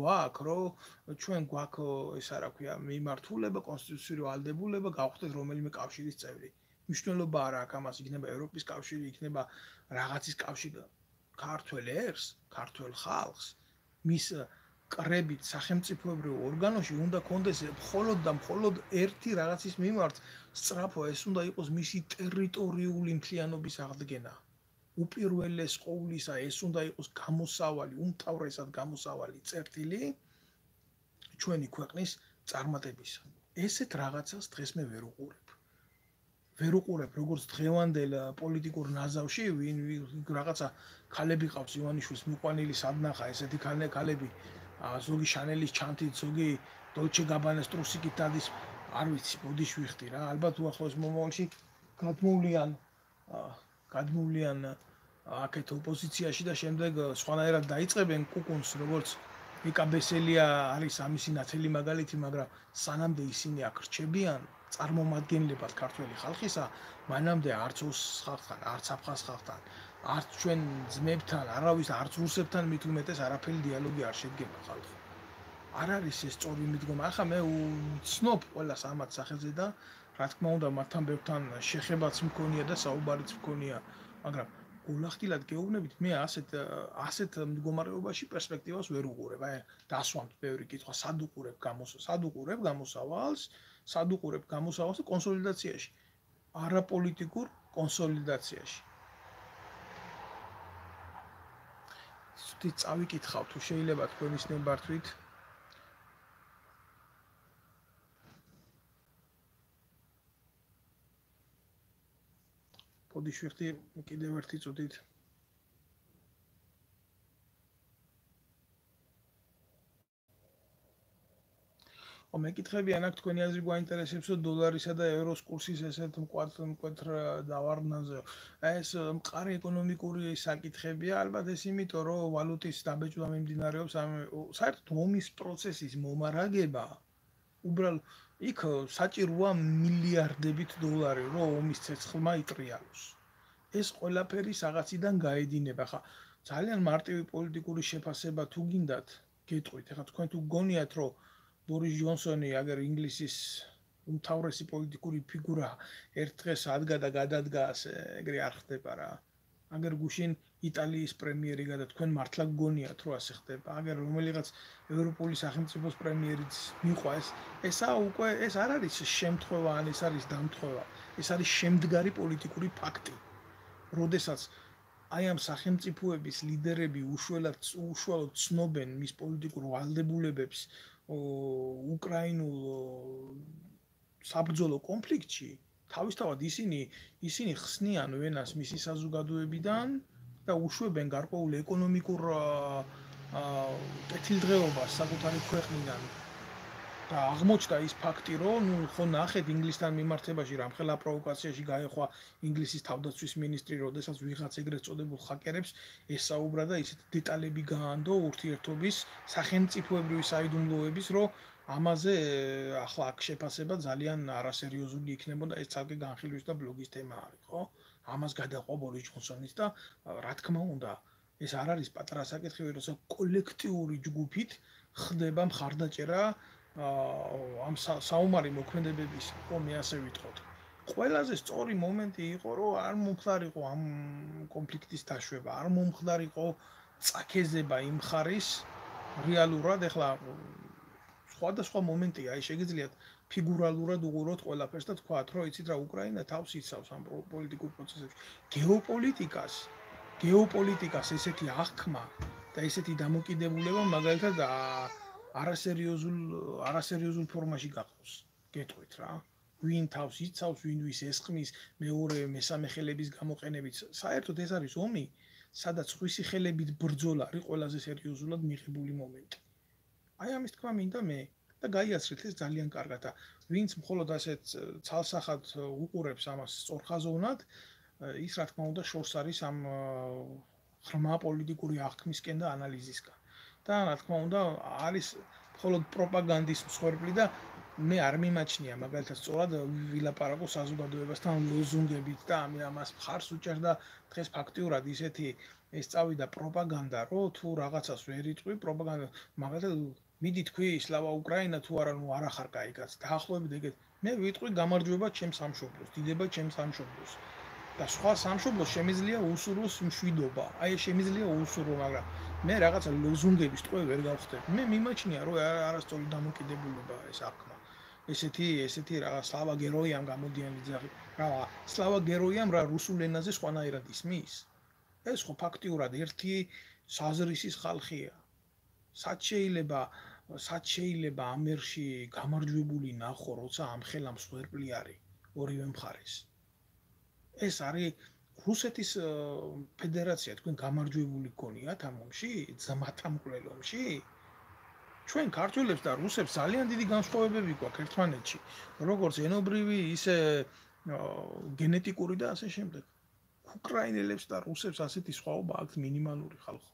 გვაქვს ესა რა ქვია, მიმართულება, კონსტიტუციური ვალდებულება გავხდეთ რომელიმე კავშირის წევრი. მნიშვნელობა არ აქვს ამას, იქნება ევროპის კავშირი, იქნება რაღაცის კავშირი. ქართველ ერს, ქართველ ხალხს მის კრებით სახელმწიფოებრივ ორგანოში უნდა კონდეს მხოლოდ და მხოლოდ ერთი რაღაცის მიმართ სწრაფო, ეს უნდა იყოს მისი ტერიტორიული მთლიანობის აღდგენა. უპირველეს ყოვლისა ეს უნდა იყოს გამოსავალი, უმთავრესად გამოსავალი წერტილი ჩვენი ქვეყნის წარმატებისა. ესეთ რაღაცას დღეს მე ვერ უყურებ. ვერ უყურებ როგორც დღევანდელ პოლიტიკურ ნაზავში, ვინ რაღაცა ქალები ყავს ივანიშვილს მიყვანილი სადნახა, ესეთი ქალები ზოგი შანელის ჩანთით, ზოგი დოლჩე გაბანას ტრუსიკით დადის, არ ვიცი, ბოდიში ვიხდი რა. ალბათ უახლოეს მომავალში გადმოვლიან აქეთ ოპოზიციაში და შემდეგ სხვანაირად დაიწყებენ კუკუნს, როგორც მიკა ბესელია არის ამისი ნათელი მაგალითი, მაგრამ სანამდე ისინი აქ რჩებიან წარმომადგენლებად ქართველი ხალხისა, მანამდე არც ოს ხალხთან, არც აფხაზ ხალხთან, არც ჩვენ ძმებთან, არავის არც რუსებთან მით უმეტეს არაფერი დიალოგი არ შედგება ხალხი. არ არის ეს სწორი მიდგომა. ახლა მე ვცნობ ყველას ამათ სახელზე და რა თქმა უნდა მათთან ბევრთან შეხებაც მქონია და საუბარიც მქონია, მაგრამ გულახდილად გეუბნებით, მე ასეთ მდგომარეობაში პერსპექტივას ვერ უყურებ. აი, დასვამთ ბევრი კითხვა, სად უყურებ გამოსავალს, სად უყურებ გამოსავალს და კონსოლიდაციაში, არაპოლიტიკურ კონსოლიდაციაში. ცუდით წავიკითხავ, თუ შეიძლება თქვენის ნებართვით. ბოდიში ვიხდი კიდევ ერთი წუთით. მეკითხებიან აქ თქვენი აზრი გვაინტერესებს, რომ დოლარისა და ევროს კურსის ესეთ მკვეთრ დავარდნაზე. ეს მყარი ეკონომიკური საკითხებია, ალბათ ეს იმიტომ, რომ ვალუტის დაბეჭდა მიმდინარეობს, საერთოდ ომის პროცესის მომარაგება უბრალოდ იქ საჭიროა მილიარდებით დოლარი, რომ ომის ცეცხლმა იტრიალოს. ეს ყველაფერი რაღაციდან გაედინება. ხა ძალიან მარტივი პოლიტიკური შეფასება თუ გინდათ, გეტყვით. ხა თქვენ თუ გგონიათ, რომ ბორის ჯონსონი აგერ ინგლისის უმთავრესი პოლიტიკური ფიგურა ერთ დღეს ადგა და გადადგა, ეგრე არ ხდება რა. აგერ გუშინ იტალიის პრემიერი გადა, თქვენ მართლა გგონიათ, რომ ასე ხდება. აგერ რომელიღაც ევროპული სახელმწიფოს პრემიერიც მიყვა, ეს არ არის შემთხვევა, ეს არის დამთხოვა. ეს არის შემდგარი პოლიტიკური ფაქტი. როდესაც აი ამ სახელმწიფოების ლიდერები უშუალოდ ცნობენ მის პოლიტიკურ ვალდებულებებს უკრაინულ საბრძოლო კონფლიქტში, თავისთავად ისინი ხსნიან ვენას მისი საზოგადოებიდან და უშვებენ გარკვეულ ეკონომიკურ კეთილდღეობას საკუთარი ქვეყნიდან. და აღმოჩნდა ის ფაქტი, რომ ხო ნახეთ ინგლისთან მიმართებაში რამხელა პროვოკაციაში გაეხვა ინგლისის თავდაცვის მინისტრი, როდესაც ვიღაც ეგრეთ წოდებულ ჰაკერებს ესაუბრა და ისეთ დეტალები გაანდო ურთიერთობის სახელმწიფოებრივი საიდუმლოების, რომ ამაზე ახლა აქ შეფასება ძალიან არასერიოზული იქნებოდა, ეს ცალკე განხილვის და ბლოგის თემა არის, ხო? ამას გადაყვა ბორის ჯონსონიც და რა თქმა უნდა, ეს არ არის პატარა საკითხი, როცა კოლექტიური ჯგუფით ხდება მხარდაჭერა ამ საომარი მოქმედებების, ხო, მე ასე ვიტყოდ. ყველაზე სწორი მომენტი იყო, რომ არ მომხდარიყო ამ კონფლიქტის დაშვება, არ მომხდარიყო წაქეზება იმ ხარის რეალურად, ეხლა სხვადასხვა მომენტია, აი შეგიძლიათ ფიგურალურად უყუროთ ყველაფერს და თქვათ, რომ იცით რა, უკრაინა თავს იცავს ამ პოლიტიკურ პროცესებში. გეოპოლიტიკას ესეთი აღქმა და ესეთი დამოკიდებულება მაგალითად არასერიოზულ ფორმაში გაყავს. გეტყვით რა. ვინ თავს იცავს, ვინ ვის ესხმის, მეორე, მესამე ხელების გამოყენებით. საერთოდ ეს არის ომი, სადაც ხვისი ხელებით ბრძოლა არის ყველაზე სერიოზულად მიღებული მომენტი. აი ამის თქვა მინდა მე და გაიაცრეთ ეს ძალიან კარგად და ვინც მხოლოდ ასეთ ცალსახად უყურებს ამას სწორხაზოვნად, ის რა თქმა უნდა შორს არის ამ ღრმა პოლიტიკური აღქმისკენ და ანალიზისკენ. და რა თქმა უნდა არის მხოლოდ პროპაგანდის მსხვერპლი და მე არ მიმაჩნია მაგალითად სწორად ვილაპარაკო საზოგადოებასთან ლოზუნგებით და ამას მხარს უჭერდა დღეს ფაქტიურად ისეთი ეს წავიდა პროპაგანდა, რომ თუ რაღაცას ვერ იტყვი პროპაგანდა მაგალითად მიდი თქვი სლავა უკრაინა თუ არა ნუ არ ახარ კაი კაც დაახლოებით ეგეთ მე ვიტყვი გამარჯვება ჩემს სამშობლოს, დიდება ჩემს სამშობლოს და სხვა სამშობლოს შემიძლია უსურვოს მშვიდობა. აი შემიძლია უსურვო, მაგრამ მე რაღაცა ლოზუნგების ტყვე ვერ გავხდები. მე მიმაჩნია რომ არასწორი დამოკიდებულება ეს აღქმა. ესეთი რაღაც სლავა გეროიამ გამოდიანი ძაღლი. რა სლავა გეროიამ რა რუსულ ენაზე სხვანაირად ისმის? ეს ხო ფაქტიურად ერთი საზრისის ხალხია. სად შეიძლება ამერში გამარჯვებული ნახო, როცა ამ ხელა მსხვერპლი არის ორივე მხარეს. ეს არის რუსეთის ფედერაცია, თქვენ გამარჯვებული გქონიათ ამ ომში, ძმათამკვლელ ომში? ჩვენ ქართველებს და რუსებს ძალიან დიდი განსხვავებები გვაქვს ერთმანეთში, როგორც ენობრივი, ისე გენეტიკური და ასე შემდეგ. უკრაინელებს და რუსებს ასეთი სხვაობა აქვს მინიმალური ხალხო.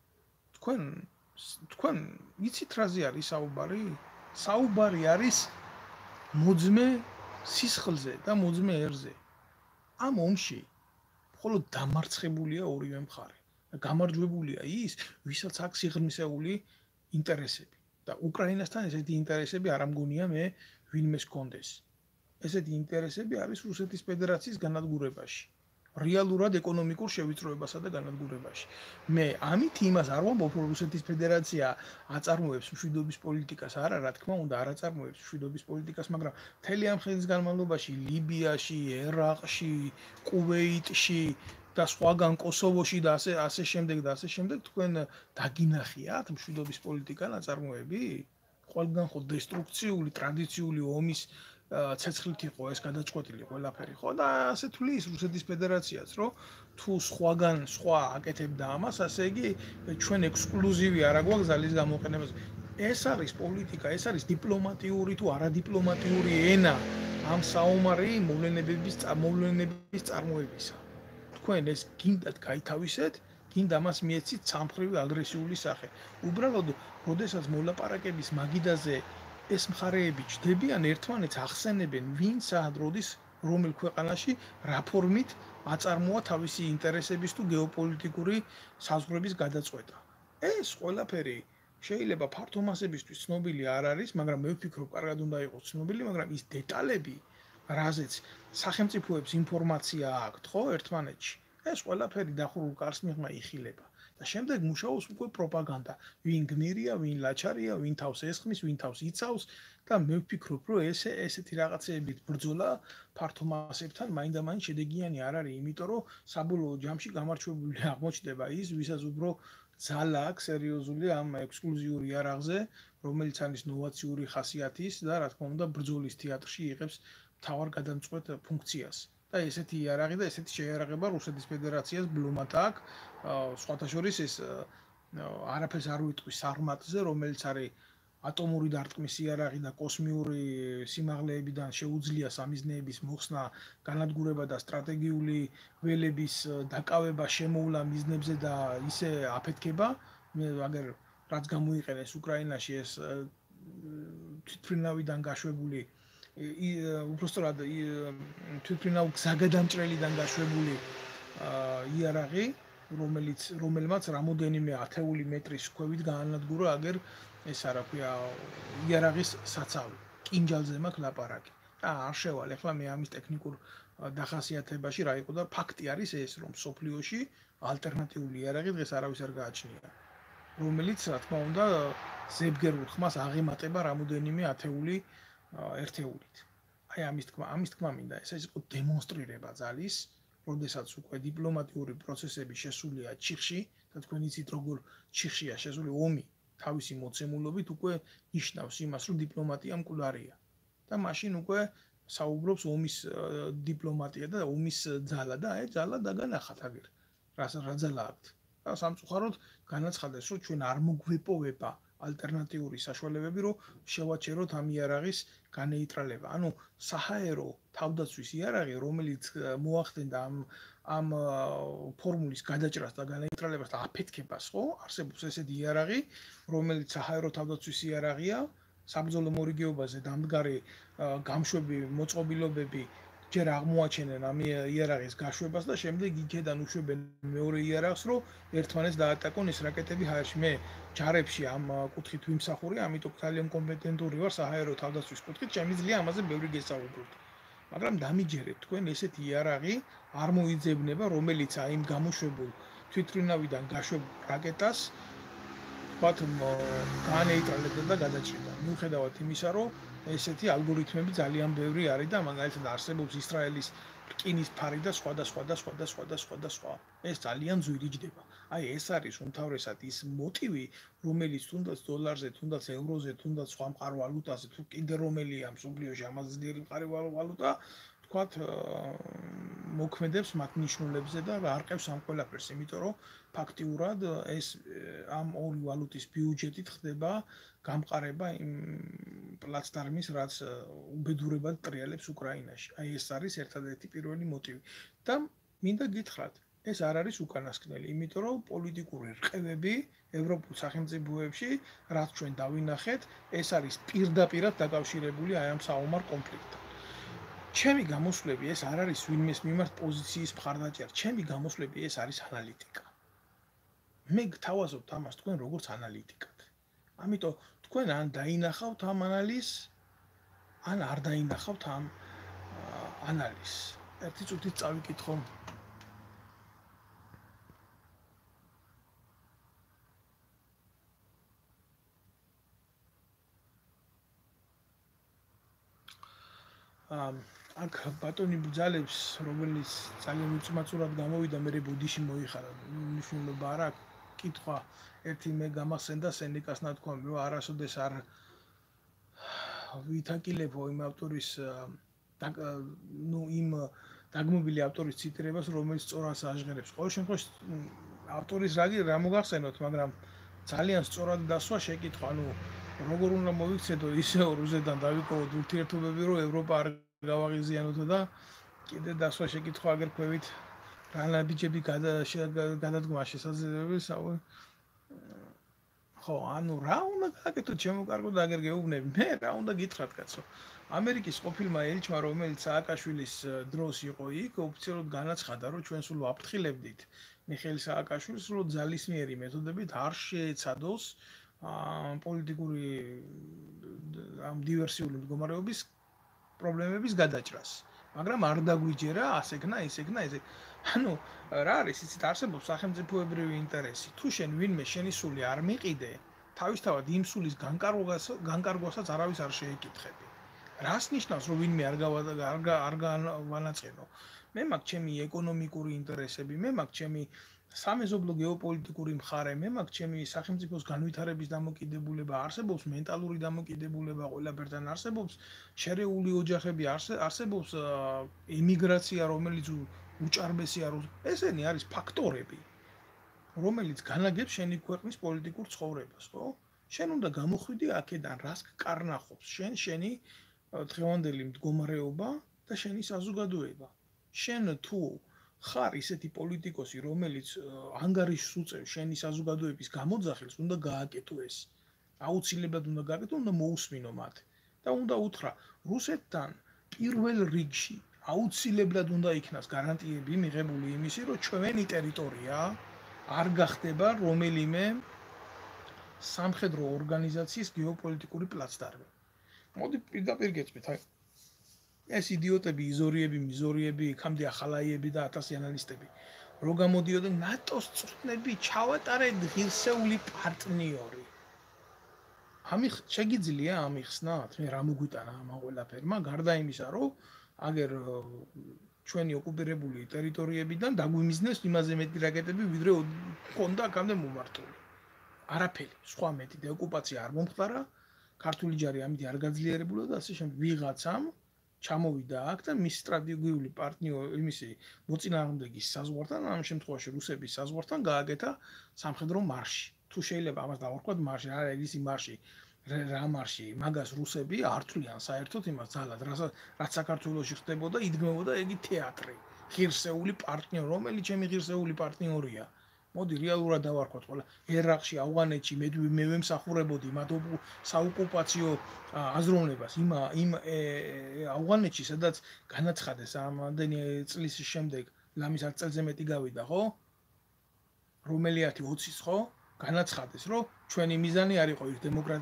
თქვენ იცით რაზე არის საუბარი? საუბარი არის მოძმე სისხლზე და მოძმე ერზე. ამ ომში მხოლოდ დამარცხებულია ორივე მხარე. გამარჯვებულია ის, ვისაც აქვს სიღრმისეული ინტერესები. და უკრაინასთან ესეთი ინტერესები არ ამგონია მე ვინმეს კონდეს. ესეთი ინტერესები არის რუსეთის ფედერაციის განადგურებაში. რეალურად ეკონომიკურ შევიწროებასა და განადგურებაში. მე ამით იმას არ ვამბობ, რომ რუსეთის ფედერაცია აწარმოებს მშვიდობის პოლიტიკას, არა, რა თქმა უნდა, არ აწარმოებს მშვიდობის პოლიტიკას, მაგრამ მთელი ამ ხნის განმავლობაში ლიბიაში, ერაყში, კუვეიტში და სხვაგან კოსოვოში და ასე შემდეგ თქვენ დაგინახიათ მშვიდობის პოლიტიკა ნაწარმოები? ყველგან ხო დესტრუქციული ტრადიციული ომის ცეცხლით იყო ეს გადაწყვეტილი ყველაფერი, ხო? და ასე თulis რუსეთის ფედერაციაც, რომ თუ სხვა აკეთებდა ამას, ასე იგი ჩვენ ექსკლუზივი არა გვაქვს ძალის გამოყენებას. ეს არის პოლიტიკა, ეს არის დიპლომატიური თუ არადიპლომატიური ენა ამ საომარი მოვლენების წარმოებისა. თქვენ ეს გინდათ გაითავისეთ, გინდა მას მიეცით სამხრივი აგრესიული სახე. უბრალოდ, როდესაც მოლაპარაკების მაგიდაზე ეს მხარეები ჩდებიან, ერთმანეთს ახსენებენ, ვინ სად როდის რომელ ქვეყანაში რა ფორმით აწარმოა თავისი ინტერესების თუ გეოპოლიტიკური საზღვრების გადაწყვეტა. ეს ყველაფერი შეიძლება ფართო მასებისთვის ცნობილი არ არის, მაგრამ მე ვფიქრობ, კარგად უნდა იყოს ცნობილი, მაგრამ ის დეტალები, რაზეც სახელმწიფოებს ინფორმაცია აქვთ, ხო, ერთმანეთში. ეს ყველაფერი დახურულ კარს მიღმა იხილება. და შემდეგ მუშაობს უკვე პროპაგანდა. ვინ გმირია, ვინ ლაჩარია, ვინ თავს ესხმის, ვინ თავს იცავს და მე ვფიქრობ, რომ ესეთი რაღაცეებით ბრძოლა ფართო მასებთან მაინდა-მაინც შედეგიანი არ არის, იმიტომ რომ საბოლოო ჯამში გამარჯვებული აღმოჩნდება ის, ვისაც უფრო ძალა აქვს სერიოზული ამ ექსკლუზიური იარაღზე, რომელიც არის ნოვაციური ხასიათის და რა თქმა უნდა ბრძოლის თეატრში იღებს მთავარ გადამწყვეტ ფუნქციას. და ესეთი იარაღი და ესეთი შეიარაღება რუსეთის ფედერაციას ბლომად აქვს. სხვათა შორის ეს არაფერს არ უიტყვის სარმატზე, რომელიც არის ატომური დარტყმის იარაღი და კოსმიური სიმაღლეებიდან შეუძლია სამიზნეების მოხსნა, განადგურება და სტრატეგიული ველების დაკავება, შემოვლა მიზნებზე და ისე აფეთქება. მე აგერ რაც გამოიყენეს უკრაინაში ეს თვითმფრინავიდან გაშვებული უბრალოდ თვითმფრინავ გზაგადამჭრელიდან გაშვებული იარაღი, რომელმაც რამოდენიმე ათეული მეტრის ქვევით გაანადგურა აგერ ეს არა ქვია იარაღის საცავი. კინჯალზე მაქვს ლაპარაკი. და არ შევალ ახლა მე ამის ტექნიკურ დახასიათებაში რა იყო და ფაქტი არის ეს, რომ სოფლიოში ალტერნატიული იარაღი დღეს არავის არ გააჩნია. რომელიც რა თქმა უნდა ზებგერულ ხმას აღემატება რამოდენიმე ათეული ერთეულით. აი ამის თქმა მინდა, ეს იყო დემონსტრირება ძალის, როდესაც უკვე დიპლომატიური პროცესები შესულია ჩიხში და თქვენ იცით როგორ ჩიხშია შესული ომი თავისი მოცემულობით უკვე ნიშნავს იმას, რომ დიპლომატია მკვდარია. და მაშინ უკვე საუბრობს ომის დიპლომატია და ომის ძალა და აი ძალა დაგანახათ აგერ. რა ძალა აქვს. და სამწუხაროდ განაცხადეს, რომ ჩვენ არ მოგვეპოვება ალტერნატიული საშუალებები, რომ შევაჩეროთ ამ იარაღის განეიტრალება. ანუ საჰაერო თავდაცვის იარაღი, რომელიც მოახდენდა ამ ფორმულის გადაჭრას და განეიტრალებას და აფეთქებას, ხო? არსებობს ესეთი იარაღი, რომელიც საჰაერო თავდაცვის იარაღია, საბრძოლო მორიგეობაზე დამდგარი გამშვები მოწყობილობები ჯერ აღმოაჩენენ ამ იარაღის გაშვებას და შემდეგ იქედან უშვებენ მეორე იარაღს, რომ ერთმანეთს დაატაკონ ეს რაკეტები ჰაერში. მე ჯარებში ამ კუთხით ვიმსახური, ამიტომ ძალიან კომპეტენტური ვარ საჰაერო თავდაცვის კუთხით, შემიძლია ამაზე ბევრი გესაუბროთ. მაგრამ დამიჯერეთ თქვენ ესეთი იარაღი არ მოიძებნება, რომელიც აი იმ გამოშვებულ თვითმფრინავიდან გაშვებულ რაკეტას ვთქვათ განეიტრალებდა და გადაჭრიდა. მიუხედავად იმისა, რომ ესეთი ალგორითმები ძალიან ბევრი არის და მაგალითად არსებობს ისრაელის რკინის ფარი და სხვა. ეს ძალიან ძვირიჯდება. აი ეს არის უმთავრესად ის მოტივი, რომელიც თუნდაც დოლარზე, თუნდაც ევროზე, თუნდაც სხვა მყარ ვალუტაზე, თუ კიდე რომელია მსოფლიოში ამაზე ძლიერი მყარი ვალუტა, ვთქვათ, მოქმედებს მათ ნიშნულებზე და არყევს ამ ყველაფერს, იმიტომ რომ ფაქტიურად ეს ამ ორი ვალუტის ბიუჯეტით ხდება გამყარება იმ პლაცდარმის, რაც უბედურებად ტრიალებს უკრაინაში. აი ეს არის ერთადერთი პირველი მოტივი. და მინდა გითხრათ, ეს არ არის უკანასკნელი, იმიტომ რომ პოლიტიკური რყევები ევროპულ სახელმწიფოებში, რაც ჩვენ დავინახეთ, ეს არის პირდაპირად დაკავშირებული აი ამ საომარ კონფლიქტთან. ჩემი გამოსვლები ეს არ არის ვინმეს მიმართ პოზიციის მხარდაჭერა, ჩემი გამოსვლები ეს არის ანალიტიკა. მე გთავაზობთ ამას თქვენ როგორც ანალიტიკად. ამიტომ თქვენ ან დაინახავთ ამ ანალიზს, ან არ დაინახავთ ამ ანალიზს. ერთი წუთით წავიკითხო. აქ ბატონი ბძალებს, რომელიც ძალიან უწმაწურად გამოვიდა, მე ბუდიში მოიხარა. მნიშვნელობა არ აქვს. კითხვა ერთი მე გამახსენდა სენეკას ნათქვამი, რომ არასოდეს არ ვითაკილებო იმ ავტორის იმ დაგმობილი ავტორის ციტირებას, რომელიც სწორას აჟღერებს. ყოველ შემთხვევაში ავტორის რა მოგახსენოთ, მაგრამ ძალიან სწორად დასვა შეკითხვა, ანუ როგორ უნდა მოიქცედო ისე რუსეთთან დავიკავოთ ურთიერთობები, რომ ევროპა არ გავაღიზიანოთ და კიდე დასვა შეკითხვა აგერ ქვევით რა ნაბიჯები გადადგმა შესაძლებელი. ხო, ანუ რა უნდა გააკეთოთ ჩემო კარგო და აგერ გეუბნები. მე რა უნდა გითხრათ კაცო. ამერიკის ყოფილმა ელჩმა, რომელიც სააკაშვილის დროს იყო იქ, ოფიციალურად განაცხადა, რომ ჩვენ სულ ვაფრთხილებდით მიხეილ სააკაშვილს, რომ ძალისმიერი მეთოდებით არ შეეცადოს პოლიტიკური ამ დივერსიული მდგომარეობის პრობლემების გადაჭრას. მაგრამ არ დაგვიჯერა ასეკნა, ისეკნა, ესე. ანუ რა არის, იცით, არსებობს სახელმწიფოებრივი ინტერესი. თუ შენ ვინმე შენი სული არ მიყიდე, თავისთავად იმ სულის განკარგვასაც არავის არ შეეკითხები. რას ნიშნავს, რომ ვინმე არ განვანაწყენო? მე მაქვს ჩემი ეკონომიკური ინტერესები, მე მაქვს ჩემი სამეზობლო გეოპოლიტიკური მხარე, მე მაქვს ჩემი სახელმწიფოს განვითარების დამოკიდებულება, არსებობს მენტალური დამოკიდებულება, ყველაფერთან არსებობს შერეული ოჯახები, არსებობს ემიგრაცია, რომელიც უჭარბესია, ესენი არის ფაქტორები, რომელიც განაგებს შენი ქვეყნის პოლიტიკურ ცხოვრებას, ხო? შენ უნდა გამოხვიდე აქედან, რას კარნახობს შენი დღევანდელი მდგომარეობა და შენი საზოგადოება. შენ თუ ხარ ისეთი პოლიტიკოსი, რომელიც ანგარიშს უწევს შენი საზოგადოების გამოძახილს, უნდა გააკეთო ეს. აუცილებლად უნდა გააკეთო, უნდა მოусმინო მათ. და უნდა უთხრა, რუსეთთან პირველ რიგში აუცილებლად უნდა იქნას გარანტიები მიღებული იმისი, რომ ჩვენი ტერიტორია არ გახდება რომელიმე სამხედრო ორგანიზაციის გეოპოლიტიკური პლაცდარმი. მოდი პირდაპირ გეწმით, ეს იდიოტები, მიზორიები, იქამდე ახალაიები და 1000 ანალისტები, რო გამოდიოდნენ ნატოს წვრთნები ჩავატარეთ ღირსეული პარტნიორი. შეგიძლია ამიხსნათ, მე რა მოგვიტანა ამ ყველაფერმა, გარდა იმისა, რომ აგერ ჩვენი ოკუპირებული ტერიტორიებიდან დაგვიმიზნეს იმაზე მეტი რაკეტები, ვიდრე ჰქონდა აქამდე მომართული. არაფერი, სხვა მეტი დეოკუპაცია არ მომხდარა, ქართული ჯარი ამით არ გაძლიერებულა და ასე შემდეგ. ვიღაცამ ჩამოვიდა აქ და მის სტრატეგიული პარტნიორი, იმისი მოწინააღმდეგის საზღვართან, ამ შემთხვევაში რუსების საზღვართან გააკეთა სამხედრო მარში. თუ შეიძლება ამას დავარქვათ მარში, რა არის ის მარში, რა მარში, მაგას რუსები არ თვლიან საერთოდ იმას ძალად, რაც საქართველოში ხდებოდა, იდგმებოდა ეგი თეატრი, ღირსეული პარტნიორი, რომელიც ჩემი ღირსეული პარტნიორია. მოდი რეალურად დავარქვათ ყველა ერაყში, ავღანეთში მე ვემსახურებოდი მათ საოკუპაციო აზროვნებას იმ ავღანეთში, სადაც განაცხადეს ამდენი წლის შემდეგ, ლამის 10 წელზე მეტი გავიდა, ხო? რომელი 20-ის, ხო? განაცხადეს, რომ ჩვენი მიზანი არ იყო ის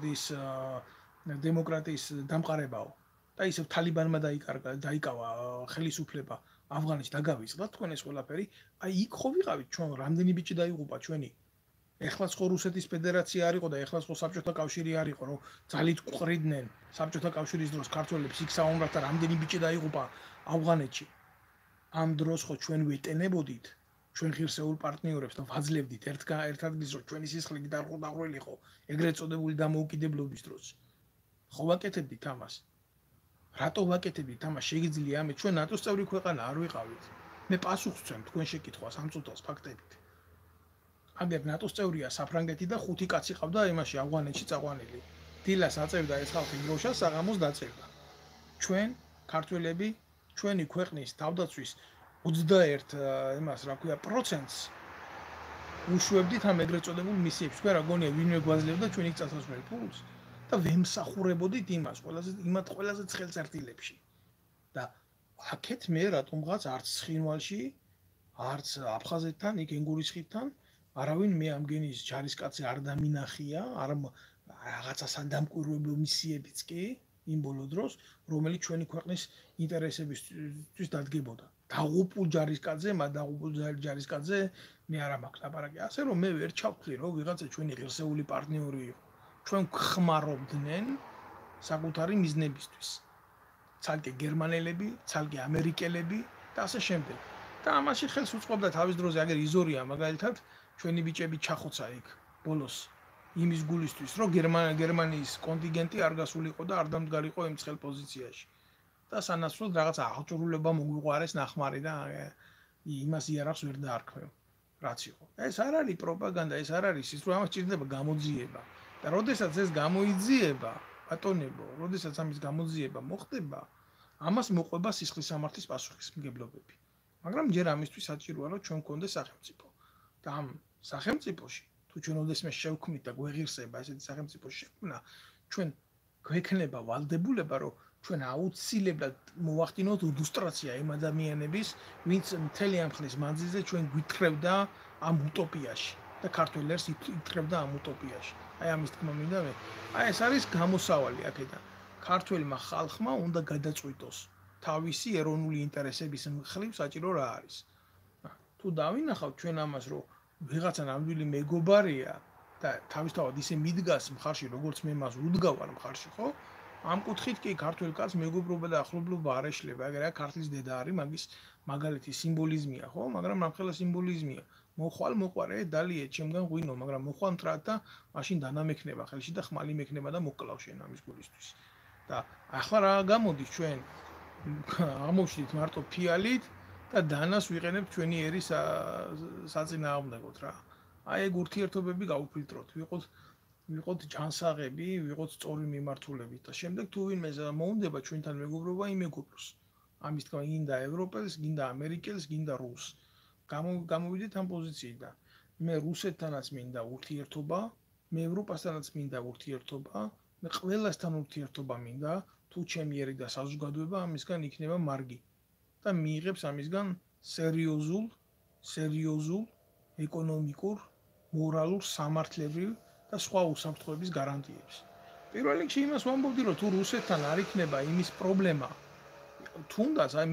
დემოკრატიის დამყარებაო. და ისევ თალიბანმა დაიკავა ხელისუფლება ავღანეთში და გავიწყდა თქვენ ეს ყველაფერი. აი იქ ხო ვიყავით ჩვენ, რამდენი ბიჭი დაიღუპა ჩვენი. ეხლა ხო რუსეთის ფედერაცია არ იყო და ეხლა ხო საბჭოთა კავშირი არ იყო, რომ ძალით ყრიდნენ საბჭოთა კავშირის დროს ქართველებს იქ საომრად და რამდენი ბიჭი დაიღუპა ავღანეთში. ამ დროს ხო ჩვენ ვეტენებოდით ჩვენ ღირსეულ პარტნიორებს და ვაძლევდით ერთ ადგილს, რომ ჩვენი სისხლი დაყრდაღვრელი ხო, ეგრეთ წოდებული დამოუკიდებლობის დროს. ხო ვაკეთებდით ამას. რატო ვაკეთებდით ამას? შეგიძლია ამე ჩვენ ნატოს წევრი ქვეყანა არ ვიყავით. მე პასუხს ვცემ თქვენ შეკითხვას ამ წუთას ფაქტებით. აგერ ნატოს წევრია საფრანგეთი და 5 კაცი ყავდა იმაში ავღანეთში წაყვანილი. დილას აწევდა ეს ხალხი დროშას, საღამოს დაწერდა. ჩვენ ქართველები ჩვენი ქვეყნის თავდაცვის 21 იმას რა ქვია პროცენტს უშვებდით ამ ეგრეთ წოდებულ მისიებს. თქვენ რა გონია ვინმე გვაძლევდა ჩვენი წასასვლელი ფულს? და ვემსახურებოდით ყველაზე ცხელ წერტილებში. და აქეთ მე რატომღაც არც ცხინვალში, არც აფხაზეთთან, იქ ენგურისხიდთან, არავინ მე ამ გენის ჯარისკაცი არ დამინახია, არ რაღაცა სადამკვირვებლო მისიებიც კი იმ ბოლო დროს, რომელიც ჩვენი ქვეყნის ინტერესებისთვის დადგებოდა. დაღუპულ ჯარისკაცზე მე არა მაქვს ლაპარაკი. ასე რომ მე ვერ ჩავთვლი, რომ ვიღაცა ჩვენი ღირსეული პარტნიორი იყო. ჩვენ ხმარობდნენ საკუთარი მიზნებისთვის. ცალკე გერმანელები, ცალკე ამერიკელები და ასე შემდეგ. და ამაში ხელს უწყობდა თავის დროზე აგერ იზორია მაგალითად ჩვენი ბიჭები ჩახოცა იქ ბოლოს იმის გულისთვის, რომ გერმანიის კონტინგენტი არ გასულიყო და არ დამდგარიყო იმ ცხელ პოზიციაში. და სანაცვლოდ რაღაცა აღჭურვილობა მოგვიყვარეს ნახმარი და იმას იარაღს ვერ დაარქმევ. რაც იყო. ეს არ არის პროპაგანდა, ეს არ არის ის, რომ ამას ჭირდება გამოძიება. და როდესაც ეს გამოიძიება, ბატონებო, როდესაც ამის გამოძიება მოხდება, ამას მოყვება სისხლის სამართლის პასუხისმგებლობები. მაგრამ ჯერ ამისთვის საჭიროა, რომ ჩვენ გქონდეს სახელმწიფო. და ამ სახელმწიფოში, თუ ჩვენ ოდესმე შევქმნით და გვეღირსება ესეთი სახელმწიფო შექმნა, ჩვენ გვექნება ვალდებულება, რომ ჩვენ აუცილებლად მოვახდინოთ ილუსტრაცია იმ ადამიანების, ვინც მთელი ამ ხნის მანძილზე ჩვენ გვითხრევდა ამ უტოპიაში და ქართველებს ითხრევდა ამ უტოპიაში. აი ამის თქმა მინდა მე. აი ეს არის გამოსავალი აქედან. ქართველმა ხალხმა უნდა გადაწყვიტოს, თავისი ეროვნული ინტერესების მხრივ საჭირო რა არის. თუ დავინახავთ ჩვენ ამას, რომ ვიღაცა ნამდვილი მეგობარია და თავისთავად ისე მიდგას მხარში, როგორც მე მას უდგავარ მხარში, ხო? ამ კუთხით კი ქართულ კაცს მეგობრობა და ახლობლობა არ ეშლება, ეგრეა ქართლის დედა არის, მაგის მაგალითი სიმბოლიზმია, ხო? მაგრამ რამხელა სიმბოლიზმია. მოხვალ მოყარე დალიე ჩემგან ღვინო, მაგრამ მოხვალ მტრად და მაშინ დანამექნება ხელში და ხმალი მექნება და მოკლავ შენ ამის გულისთვის. და ახლა რა გამოდის ჩვენ აღმოჩნდით მარტო ფიალით და დანას ვიყენებთ ჩვენი ერის საწინააღმდეგოდ რა. აი ეგ ურთიერთობები გავუფილტროთ, ვიყოთ ჯანსაღები, ვიყოთ სწორი მიმართულებით და შემდეგ თუ ვინმე მოუნდება ჩვენთან მეგობრობა, იმეგობროს. ამის თქმა გინდა ევროპელს, გინდა ამერიკელს, გინდა რუსს. გამოვიდეთ ამ პოზიციიდან. მე რუსეთთანაც მინდა ურთიერთობა, მე ევროპასთანაც მინდა ურთიერთობა, მე ყველასთან ურთიერთობა მინდა, თუ ჩემი ერი და საზოგადოება ამისგან იქნება მარგი და მიიღებს ამისგან სერიოზულ ეკონომიკურ, მორალურ, სამართლებრივ და სხვა უსაფრთხოების გარანტიებს. პირველ რიგში იმას ვამბობდი, რომ თუ რუსეთთან არ იქნება იმის პრობლემა, თუნდაც აი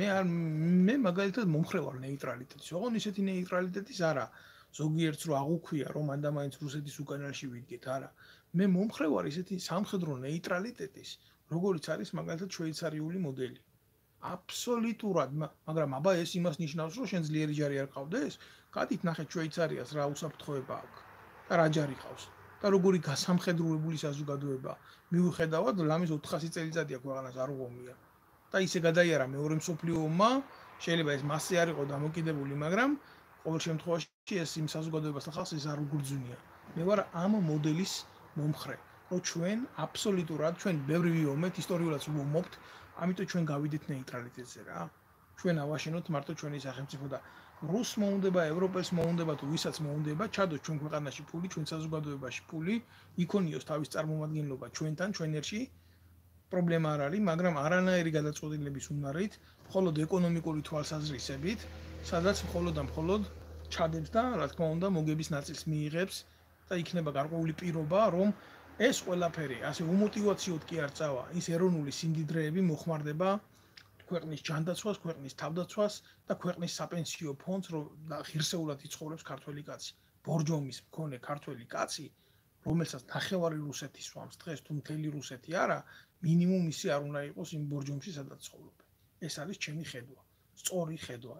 მე მაგალითად მომხრევარ ნეიტრალიტეტის. ოღონდ ისეთი ნეიტრალიტეტის არა. ზოგიერთს რო აღუქვია, რომ მანდამაინც რუსეთის უკანარში ვიდგეთ, არა. მე მომხრევარ ისეთი სამხედრო ნეიტრალიტეტის, როგორიც არის მაგალითად შვეიცარიული მოდელი. აბსოლუტურად, მაგრამ აბა ეს იმას ნიშნავს, რომ შენ ძლიერი ჯარი არ ყავდეს? გადით ნახეთ შვეიცარიას რა უსაფრთხოება აქვს და რა ჯარი ყავს და როგორი გასამხედროებული საზოგადოება. მიუხედავად ლამის 400 წელიწადია ქვეყანას არ უღომია. და ისე გადაიარა მეორე მსოფლიო ომმა, შეიძლება ეს მასზე არ იყო დამოკიდებული, მაგრამ ყოველ შემთხვევაში ეს იმ საზოგადოებას და ხალხს ეს არ უგრძნია. მე ვარ ამ მოდელის მომხრე, რომ ჩვენ აბსოლუტურად ჩვენ ბევრი ვიომეთ, ისტორიულად ვუმობთ, ამიტომ ჩვენ გავიდეთ ნეიტრალიტეტზე რა. ჩვენ ავაშენოთ მარტო ჩვენი სახელმწიფო და რუს მოუნდება, ევროპელს მოუნდება თუ ვისაც მოუნდება, ჩადოთ ჩვენ ქვეყანაში ფული, ჩვენ საზოგადოებაში ფული, იქონიოს თავის წარმომადგენლობა ჩვენთან, ჩვენ ერში. პრობლემა არ არის, მაგრამ არანაირი გადაწყვეტილების უნარით, მხოლოდ ეკონომიკური თვალსაზრისებით, სადაც მხოლოდ და მხოლოდ ჩადებს და რა თქმა უნდა მოგების ნაწილს მიიღებს და იქნება გარკვეული პირობა, რომ ეს ყველაფერი ასე უმოტივაციოდ კი არ წავა, ის ეროვნული სიმდიდრეები მოხმარდება ქვეყნის ჯანდაცვას, ქვეყნის თავდაცვას და ქვეყნის საპენსიო ფონდს, რომ ღირსეულად იცხოვრებს ქართველი კაცი. ბორჯომის მქონე ქართველი კაცი, რომელსაც ნახევარი რუსეთი სვამს დღეს თუ მთელი რუსეთი არა, მინიმუმ ისი არ უნდა იყოს იმ ბორჯომში, სადაც ცხოვრობენ. ეს არის ჩემი ხედვა, სწორი ხედვა,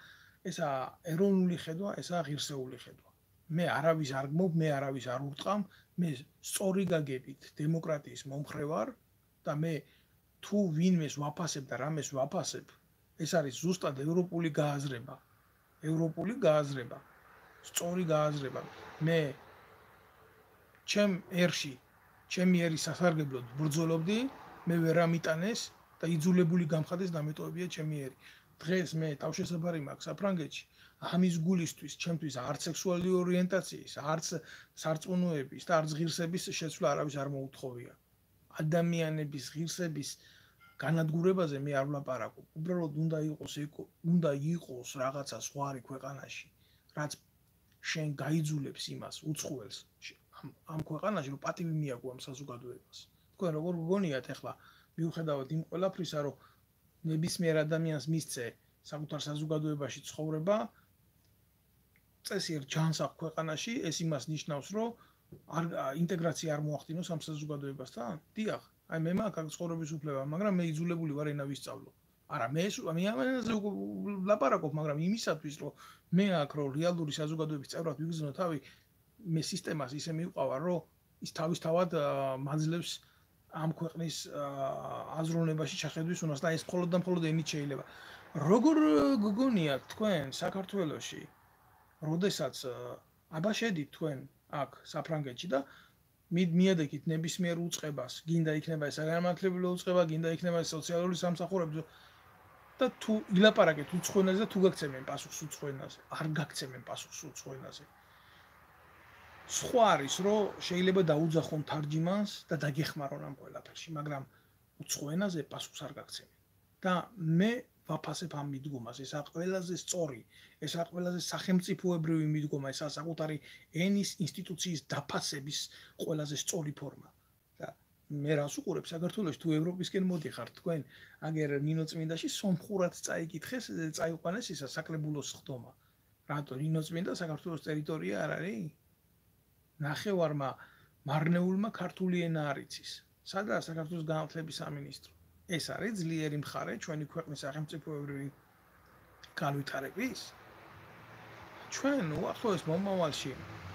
ესა ეროვნული ხედვა, ესა ღირსეული ხედვა. მე არავის არ გმობ, მე არავის არ ურტყამ, მე სწორი გაგებით დემოკრატიის მომხრე ვარ და მე თუ ვინმეს ვაფასებ და რამეს ვაფასებ, ეს არის ზუსტად ევროპული გააზრება. ევროპული გააზრება, სწორი გააზრება. მე ჩემ ერში, ჩემი ერის სასარგებლოდ ბრძოლობდი, მე ვერ ამიტანეს და იძულებული გამხადეს დამეტოვებია ჩემი ერი. დღეს მე თავშესაფარი მაქვს საფრანგეთში, ამის გულისთვის, ჩემთვის არც სექსუალური ორიენტაციის, არც სარწმუნოების და არც ღირსების შეცვლა არავის არ მოუთხოვია. ადამიანების ღირსების განადგურებაზე მე არ ვლაპარაკობ. უბრალოდ უნდა იყოს რაღაცა სხვარი ქვეყანაში, რაც შენ გაიძულებს იმას უცხოელს ამ ქვეყანაში, რომ პატივი მიაგო ამ საზოგადოებას. თქვენ როგორ გგონიათ ახლა, მიუხედავად იმ ყველაფრისა, რომ ნებისმიერ ადამიანს მისცე საკუთარ საზოგადოებაში ცხოვრება, წესიერ ჯანსაღ ქვეყანაში, ეს იმას ნიშნავს, რომ ინტეგრაცია არ მოახდინოს ამ საზოგადოებასთან? დიახ, აი მე მაქვს ცხოვრების უფლება, მაგრამ მე იძულებული ვარ ენა ვისწავლო. არა, მე ამაზე ვლაპარაკობ, მაგრამ იმისათვის, რომ მე აქ რო რეალური საზოგადოების წევრად ვიგრძნო თავი, მე სისტემას ისე მივყავარ, რომ ის თავისთავად მაძლევს ამ ქვეყნის აზროვნებაში ჩახედვის უნარს და ეს მხოლოდ და მხოლოდ ენით შეიძლება. როგორ გგონიათ თქვენ საქართველოში, როდესაც აბა შედით თქვენ აქ საფრანგეთში და მიადექით ნებისმიერ უწყებას, გინდა იქნება ეს საგანმანათლებლო უწყება, გინდა იქნება ეს სოციალური სამსახურები და თუ ილაპარაკეთ უცხო ენაზე, თუ გაგცემენ პასუხს უცხო ენაზე, არ გაგცემენ პასუხს უცხო ენაზე. სხვა არის, რომ შეიძლება დაუძახონ თარჯიმანს და დაგეხმარონ ამ ყველაფერში, მაგრამ უცხო ენაზე პასუხს არ გაგცემენ. და მე ვაფასებ ამ მიდგომას, ესა ყველაზე სწორი, ესა ყველაზე სახელმწიფოებრივი მიდგომა, ესა საკუთარი ენის ინსტიტუციის დაფასების ყველაზე სწორი ფორმა. და მე რას უყურებ საქართველოს თუ ევროპისკენ მოდიხართ თქვენ აგერ ნინო წმინდაში სომხურად წაიკითხეს წაიყვანეს ისა საკრებულოს ხდომა რატო ნინო წმინდა საქართველოს ტერიტორია არ არის ნახევარმა მარნეულმა ქართული ენა არ იცის სადაა საქართველოს განათლების სამინისტრო ეს არის ძლიერი მხარე ჩვენი ქვეყნის სახელმწიფოებრივი განვითარების ჩვენ უახლოეს მომავალში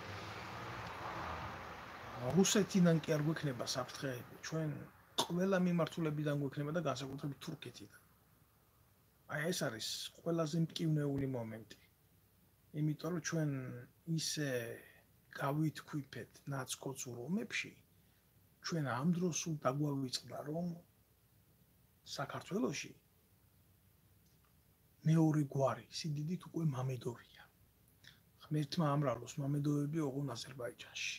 რუსეთიდან კი არ გვექნება საფრთხეები ჩვენ ყველა მიმართულებიდან გვექნება და განსაკუთრებით თურქეთიდან აი ეს არის ყველაზე მტკივნეული მომენტი იმიტომ რომ ჩვენ ისე გავითქვიფეთ ნაცკოცურ ომებში ჩვენ ამ დროს სულ დაგვავიწყდა რომ საქართველოში მეორე გვარი სიდიდით უკვე მამედოვია ღმერთმა ამრავლოს მამედოვები ოღონ აზერბაიჯანში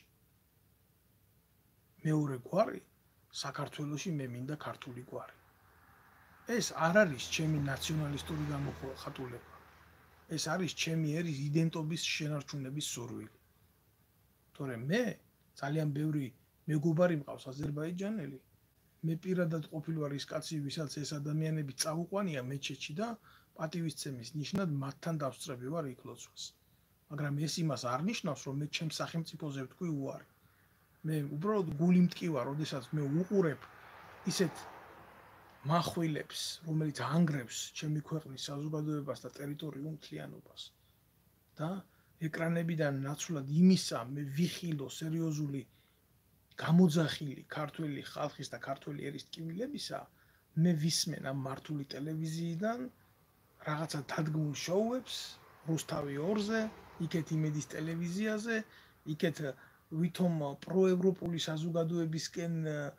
მეორე გვარი საქართველოში მე მინდა ქართული გვარი ეს არ არის ჩემი ნაციონალისტური გამოხატულება ეს არის ჩემი ერის იდენტობის შენარჩუნების სურვილი თორემ მე ძალიან ბევრი მეგობარი მყავს აზერბაიჯანელი მე პირადად ყოფილვარ ის კაცი ვისაც ეს ადამიანები წაუყვანია მეჩეთში და პატივისცემის ნიშნად მათთან დავსწრები ვარ იქ ლოცვას მაგრამ ეს იმას არ ნიშნავს რომ მე ჩემს სახელმწიფოზე ვთქვი უარი მე უბრალოდ გული მტკივარ როდესაც მე უყურებ ისეთ מחვილებს რომელიც ანგრევს ჩემი ქვეყნის საზოგადოებას და ტერიტორიულ მთლიანობას და ეკრანებიდან ნაცვლად იმისა მე ვიხილო სერიოზული გამოძახილი ქართული ხალხის და ქართული ერის ტკივილებისა მე ვისმენ ამ მართული ტელევიზიიდან რაღაცა დადგმულ შოუებს რუსთავი 2-ზე იქეთ იმედის ტელევიზიაზე იქეთ ვითომ პროევროპული საზოგადოებისკენ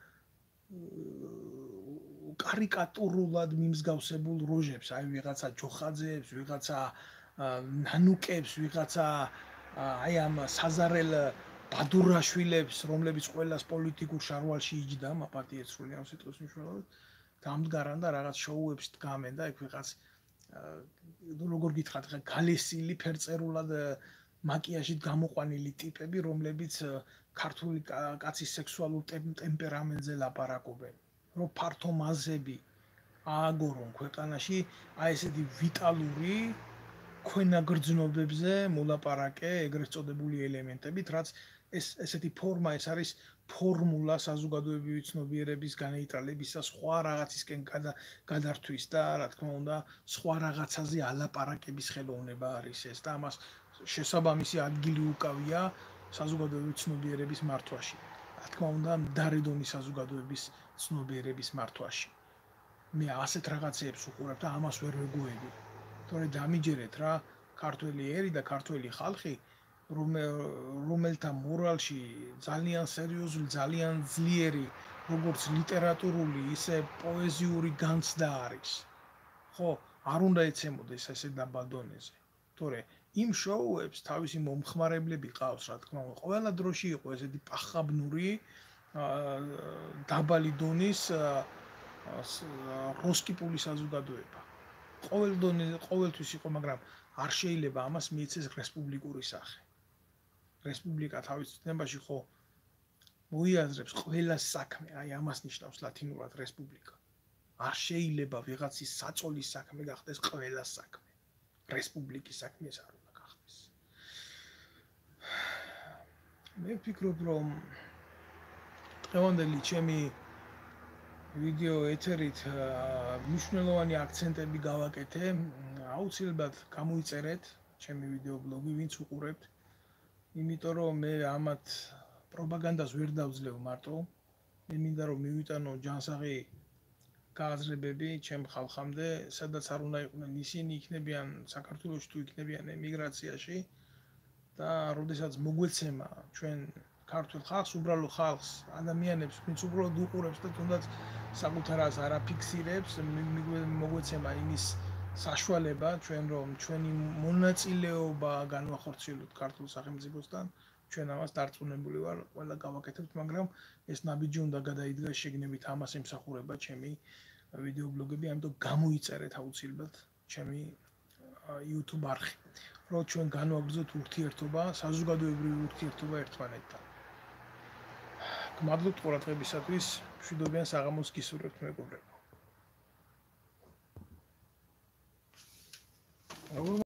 კარიკატურულად მიმსგავსებულ როჟებს აი ვიღაცა ჯოხაძეებს ვიღაცა ნანუკებს ვიღაცა აი ამ საზარელ ბადურაშვილებს რომლებიც ყველას პოლიტიკურ შარვალში იჯდა მაპატიეცრული ამ სიტყვის მნიშვნელობით დამდგარან და რაღაც შოუებს დგამენ და იქ ვიღაც როგორ გითხრათ ხა გალესილი ფერწერულად მაკიაჟით გამოყვანილი ტიპები რომლებიც ქართული კაცის სექსუალურ ტემპერამენტზე ლაპარაკობენ რომ ფართო მასები ააგორონ ქვეყანაში აი ესეთი ვიტალური ქვენაგრძნობებზე მოლაპარაკე ეგრეთ წოდებული ელემენტებით რაც ესეთი ფორმა ეს არის ფორმულა საზოგადოებრივი ცნობიერების განეიტრალების და სხვა რაღაცისკენ გადართვის და რა თქმა უნდა სხვა რაღაცაზე ალაპარაკების ხელოვნება არის ეს და ამას შესაბამისი ადგილი უკავია საზოგადოებრივი ცნობიერების მართვაში რა თქმა უნდა მდარე დონის საზოგადოების ცნობიერების მართვაში მე ასეთ რაღაცებს უყურებ და ამას ვერ ვეგუები თორე დამიჯერეთ რა ქართველი ერი და ქართველი ხალხი რომელთა მორალში ძალიან სერიოზული ძალიან ძლიერი როგორც ლიტერატურული ისე პოეზიური განცდა არის ხო არ უნდა ეცემოდეს ესე დაბადონეზე თორე იმ შოუებს თავისი მომხმარებლები ყავს რა თქმა უნდა ყველა დროში იყო ესეთი პახაბნური დაბალი დონის როსკიპული საზოგადოება ყოველთვის იყო მაგრამ არ შეიძლება ამას მიეცეს რესპუბლიკური სახე რესპუბლიკა თავის ცნებაში ხო მოიაზრებს ყველა საქმე აი ამას ნიშნავს ლათინურად რესპუბლიკა არ შეიძლება ვიღაცის საწოლის საქმე გახდეს ყველა საქმე რესპუბლიკის საქმე ეს არ უნდა გახდეს მე ვფიქრობ რომ დღევანდელი ჩემი ვიდეო ეთერით მნიშვნელოვანი აქცენტები გავაკეთე აუცილებლად გამოიწერეთ ჩემი ვიდეო ბლოგი ვინც უყურებთ იმიტომ რომ მე ამათ პროპაგანდას ვერ დავძლევ მარტო მე მინდა რომ მივიტანო ჯანსაღი გააზრებები ჩემ ხალხამდე სადაც არ უნდა იყვნენ ისინი იქნებიან საქართველოში თუ იქნებიან ემიგრაციაში და როდესაც მოგვეცემა ჩვენ ქართულ ხალხს უბრალო ხალხს ადამიანებს ვინც უბრალოდ უყურებს და თუნდაც საკუთარას არ აფიქსირებს მოგვეცემა იმის საშუალება ჩვენ რომ ჩვენი მონაწილეობა განვახორციელოთ ქართულ სახელმწიფოსთან ჩვენ ამას დარწმუნებული ვარ ყველა გავაკეთებთ მაგრამ ეს ნაბიჯი უნდა გადაიდგას შეგნებით ამას ემსახურება ჩემი ვიდეო ბლოგები ამიტომ გამოიწერეთ აუცილებლად ჩემი YouTube არხი რომ ჩვენ განვაგრძოთ ურთიერთობა საზოგადოებრივი ურთიერთობა ერთმანეთთან გმადლობთ ყურადღებისათვის. მშვიდობიან საღამოს გისურვებთ მეგობრებო.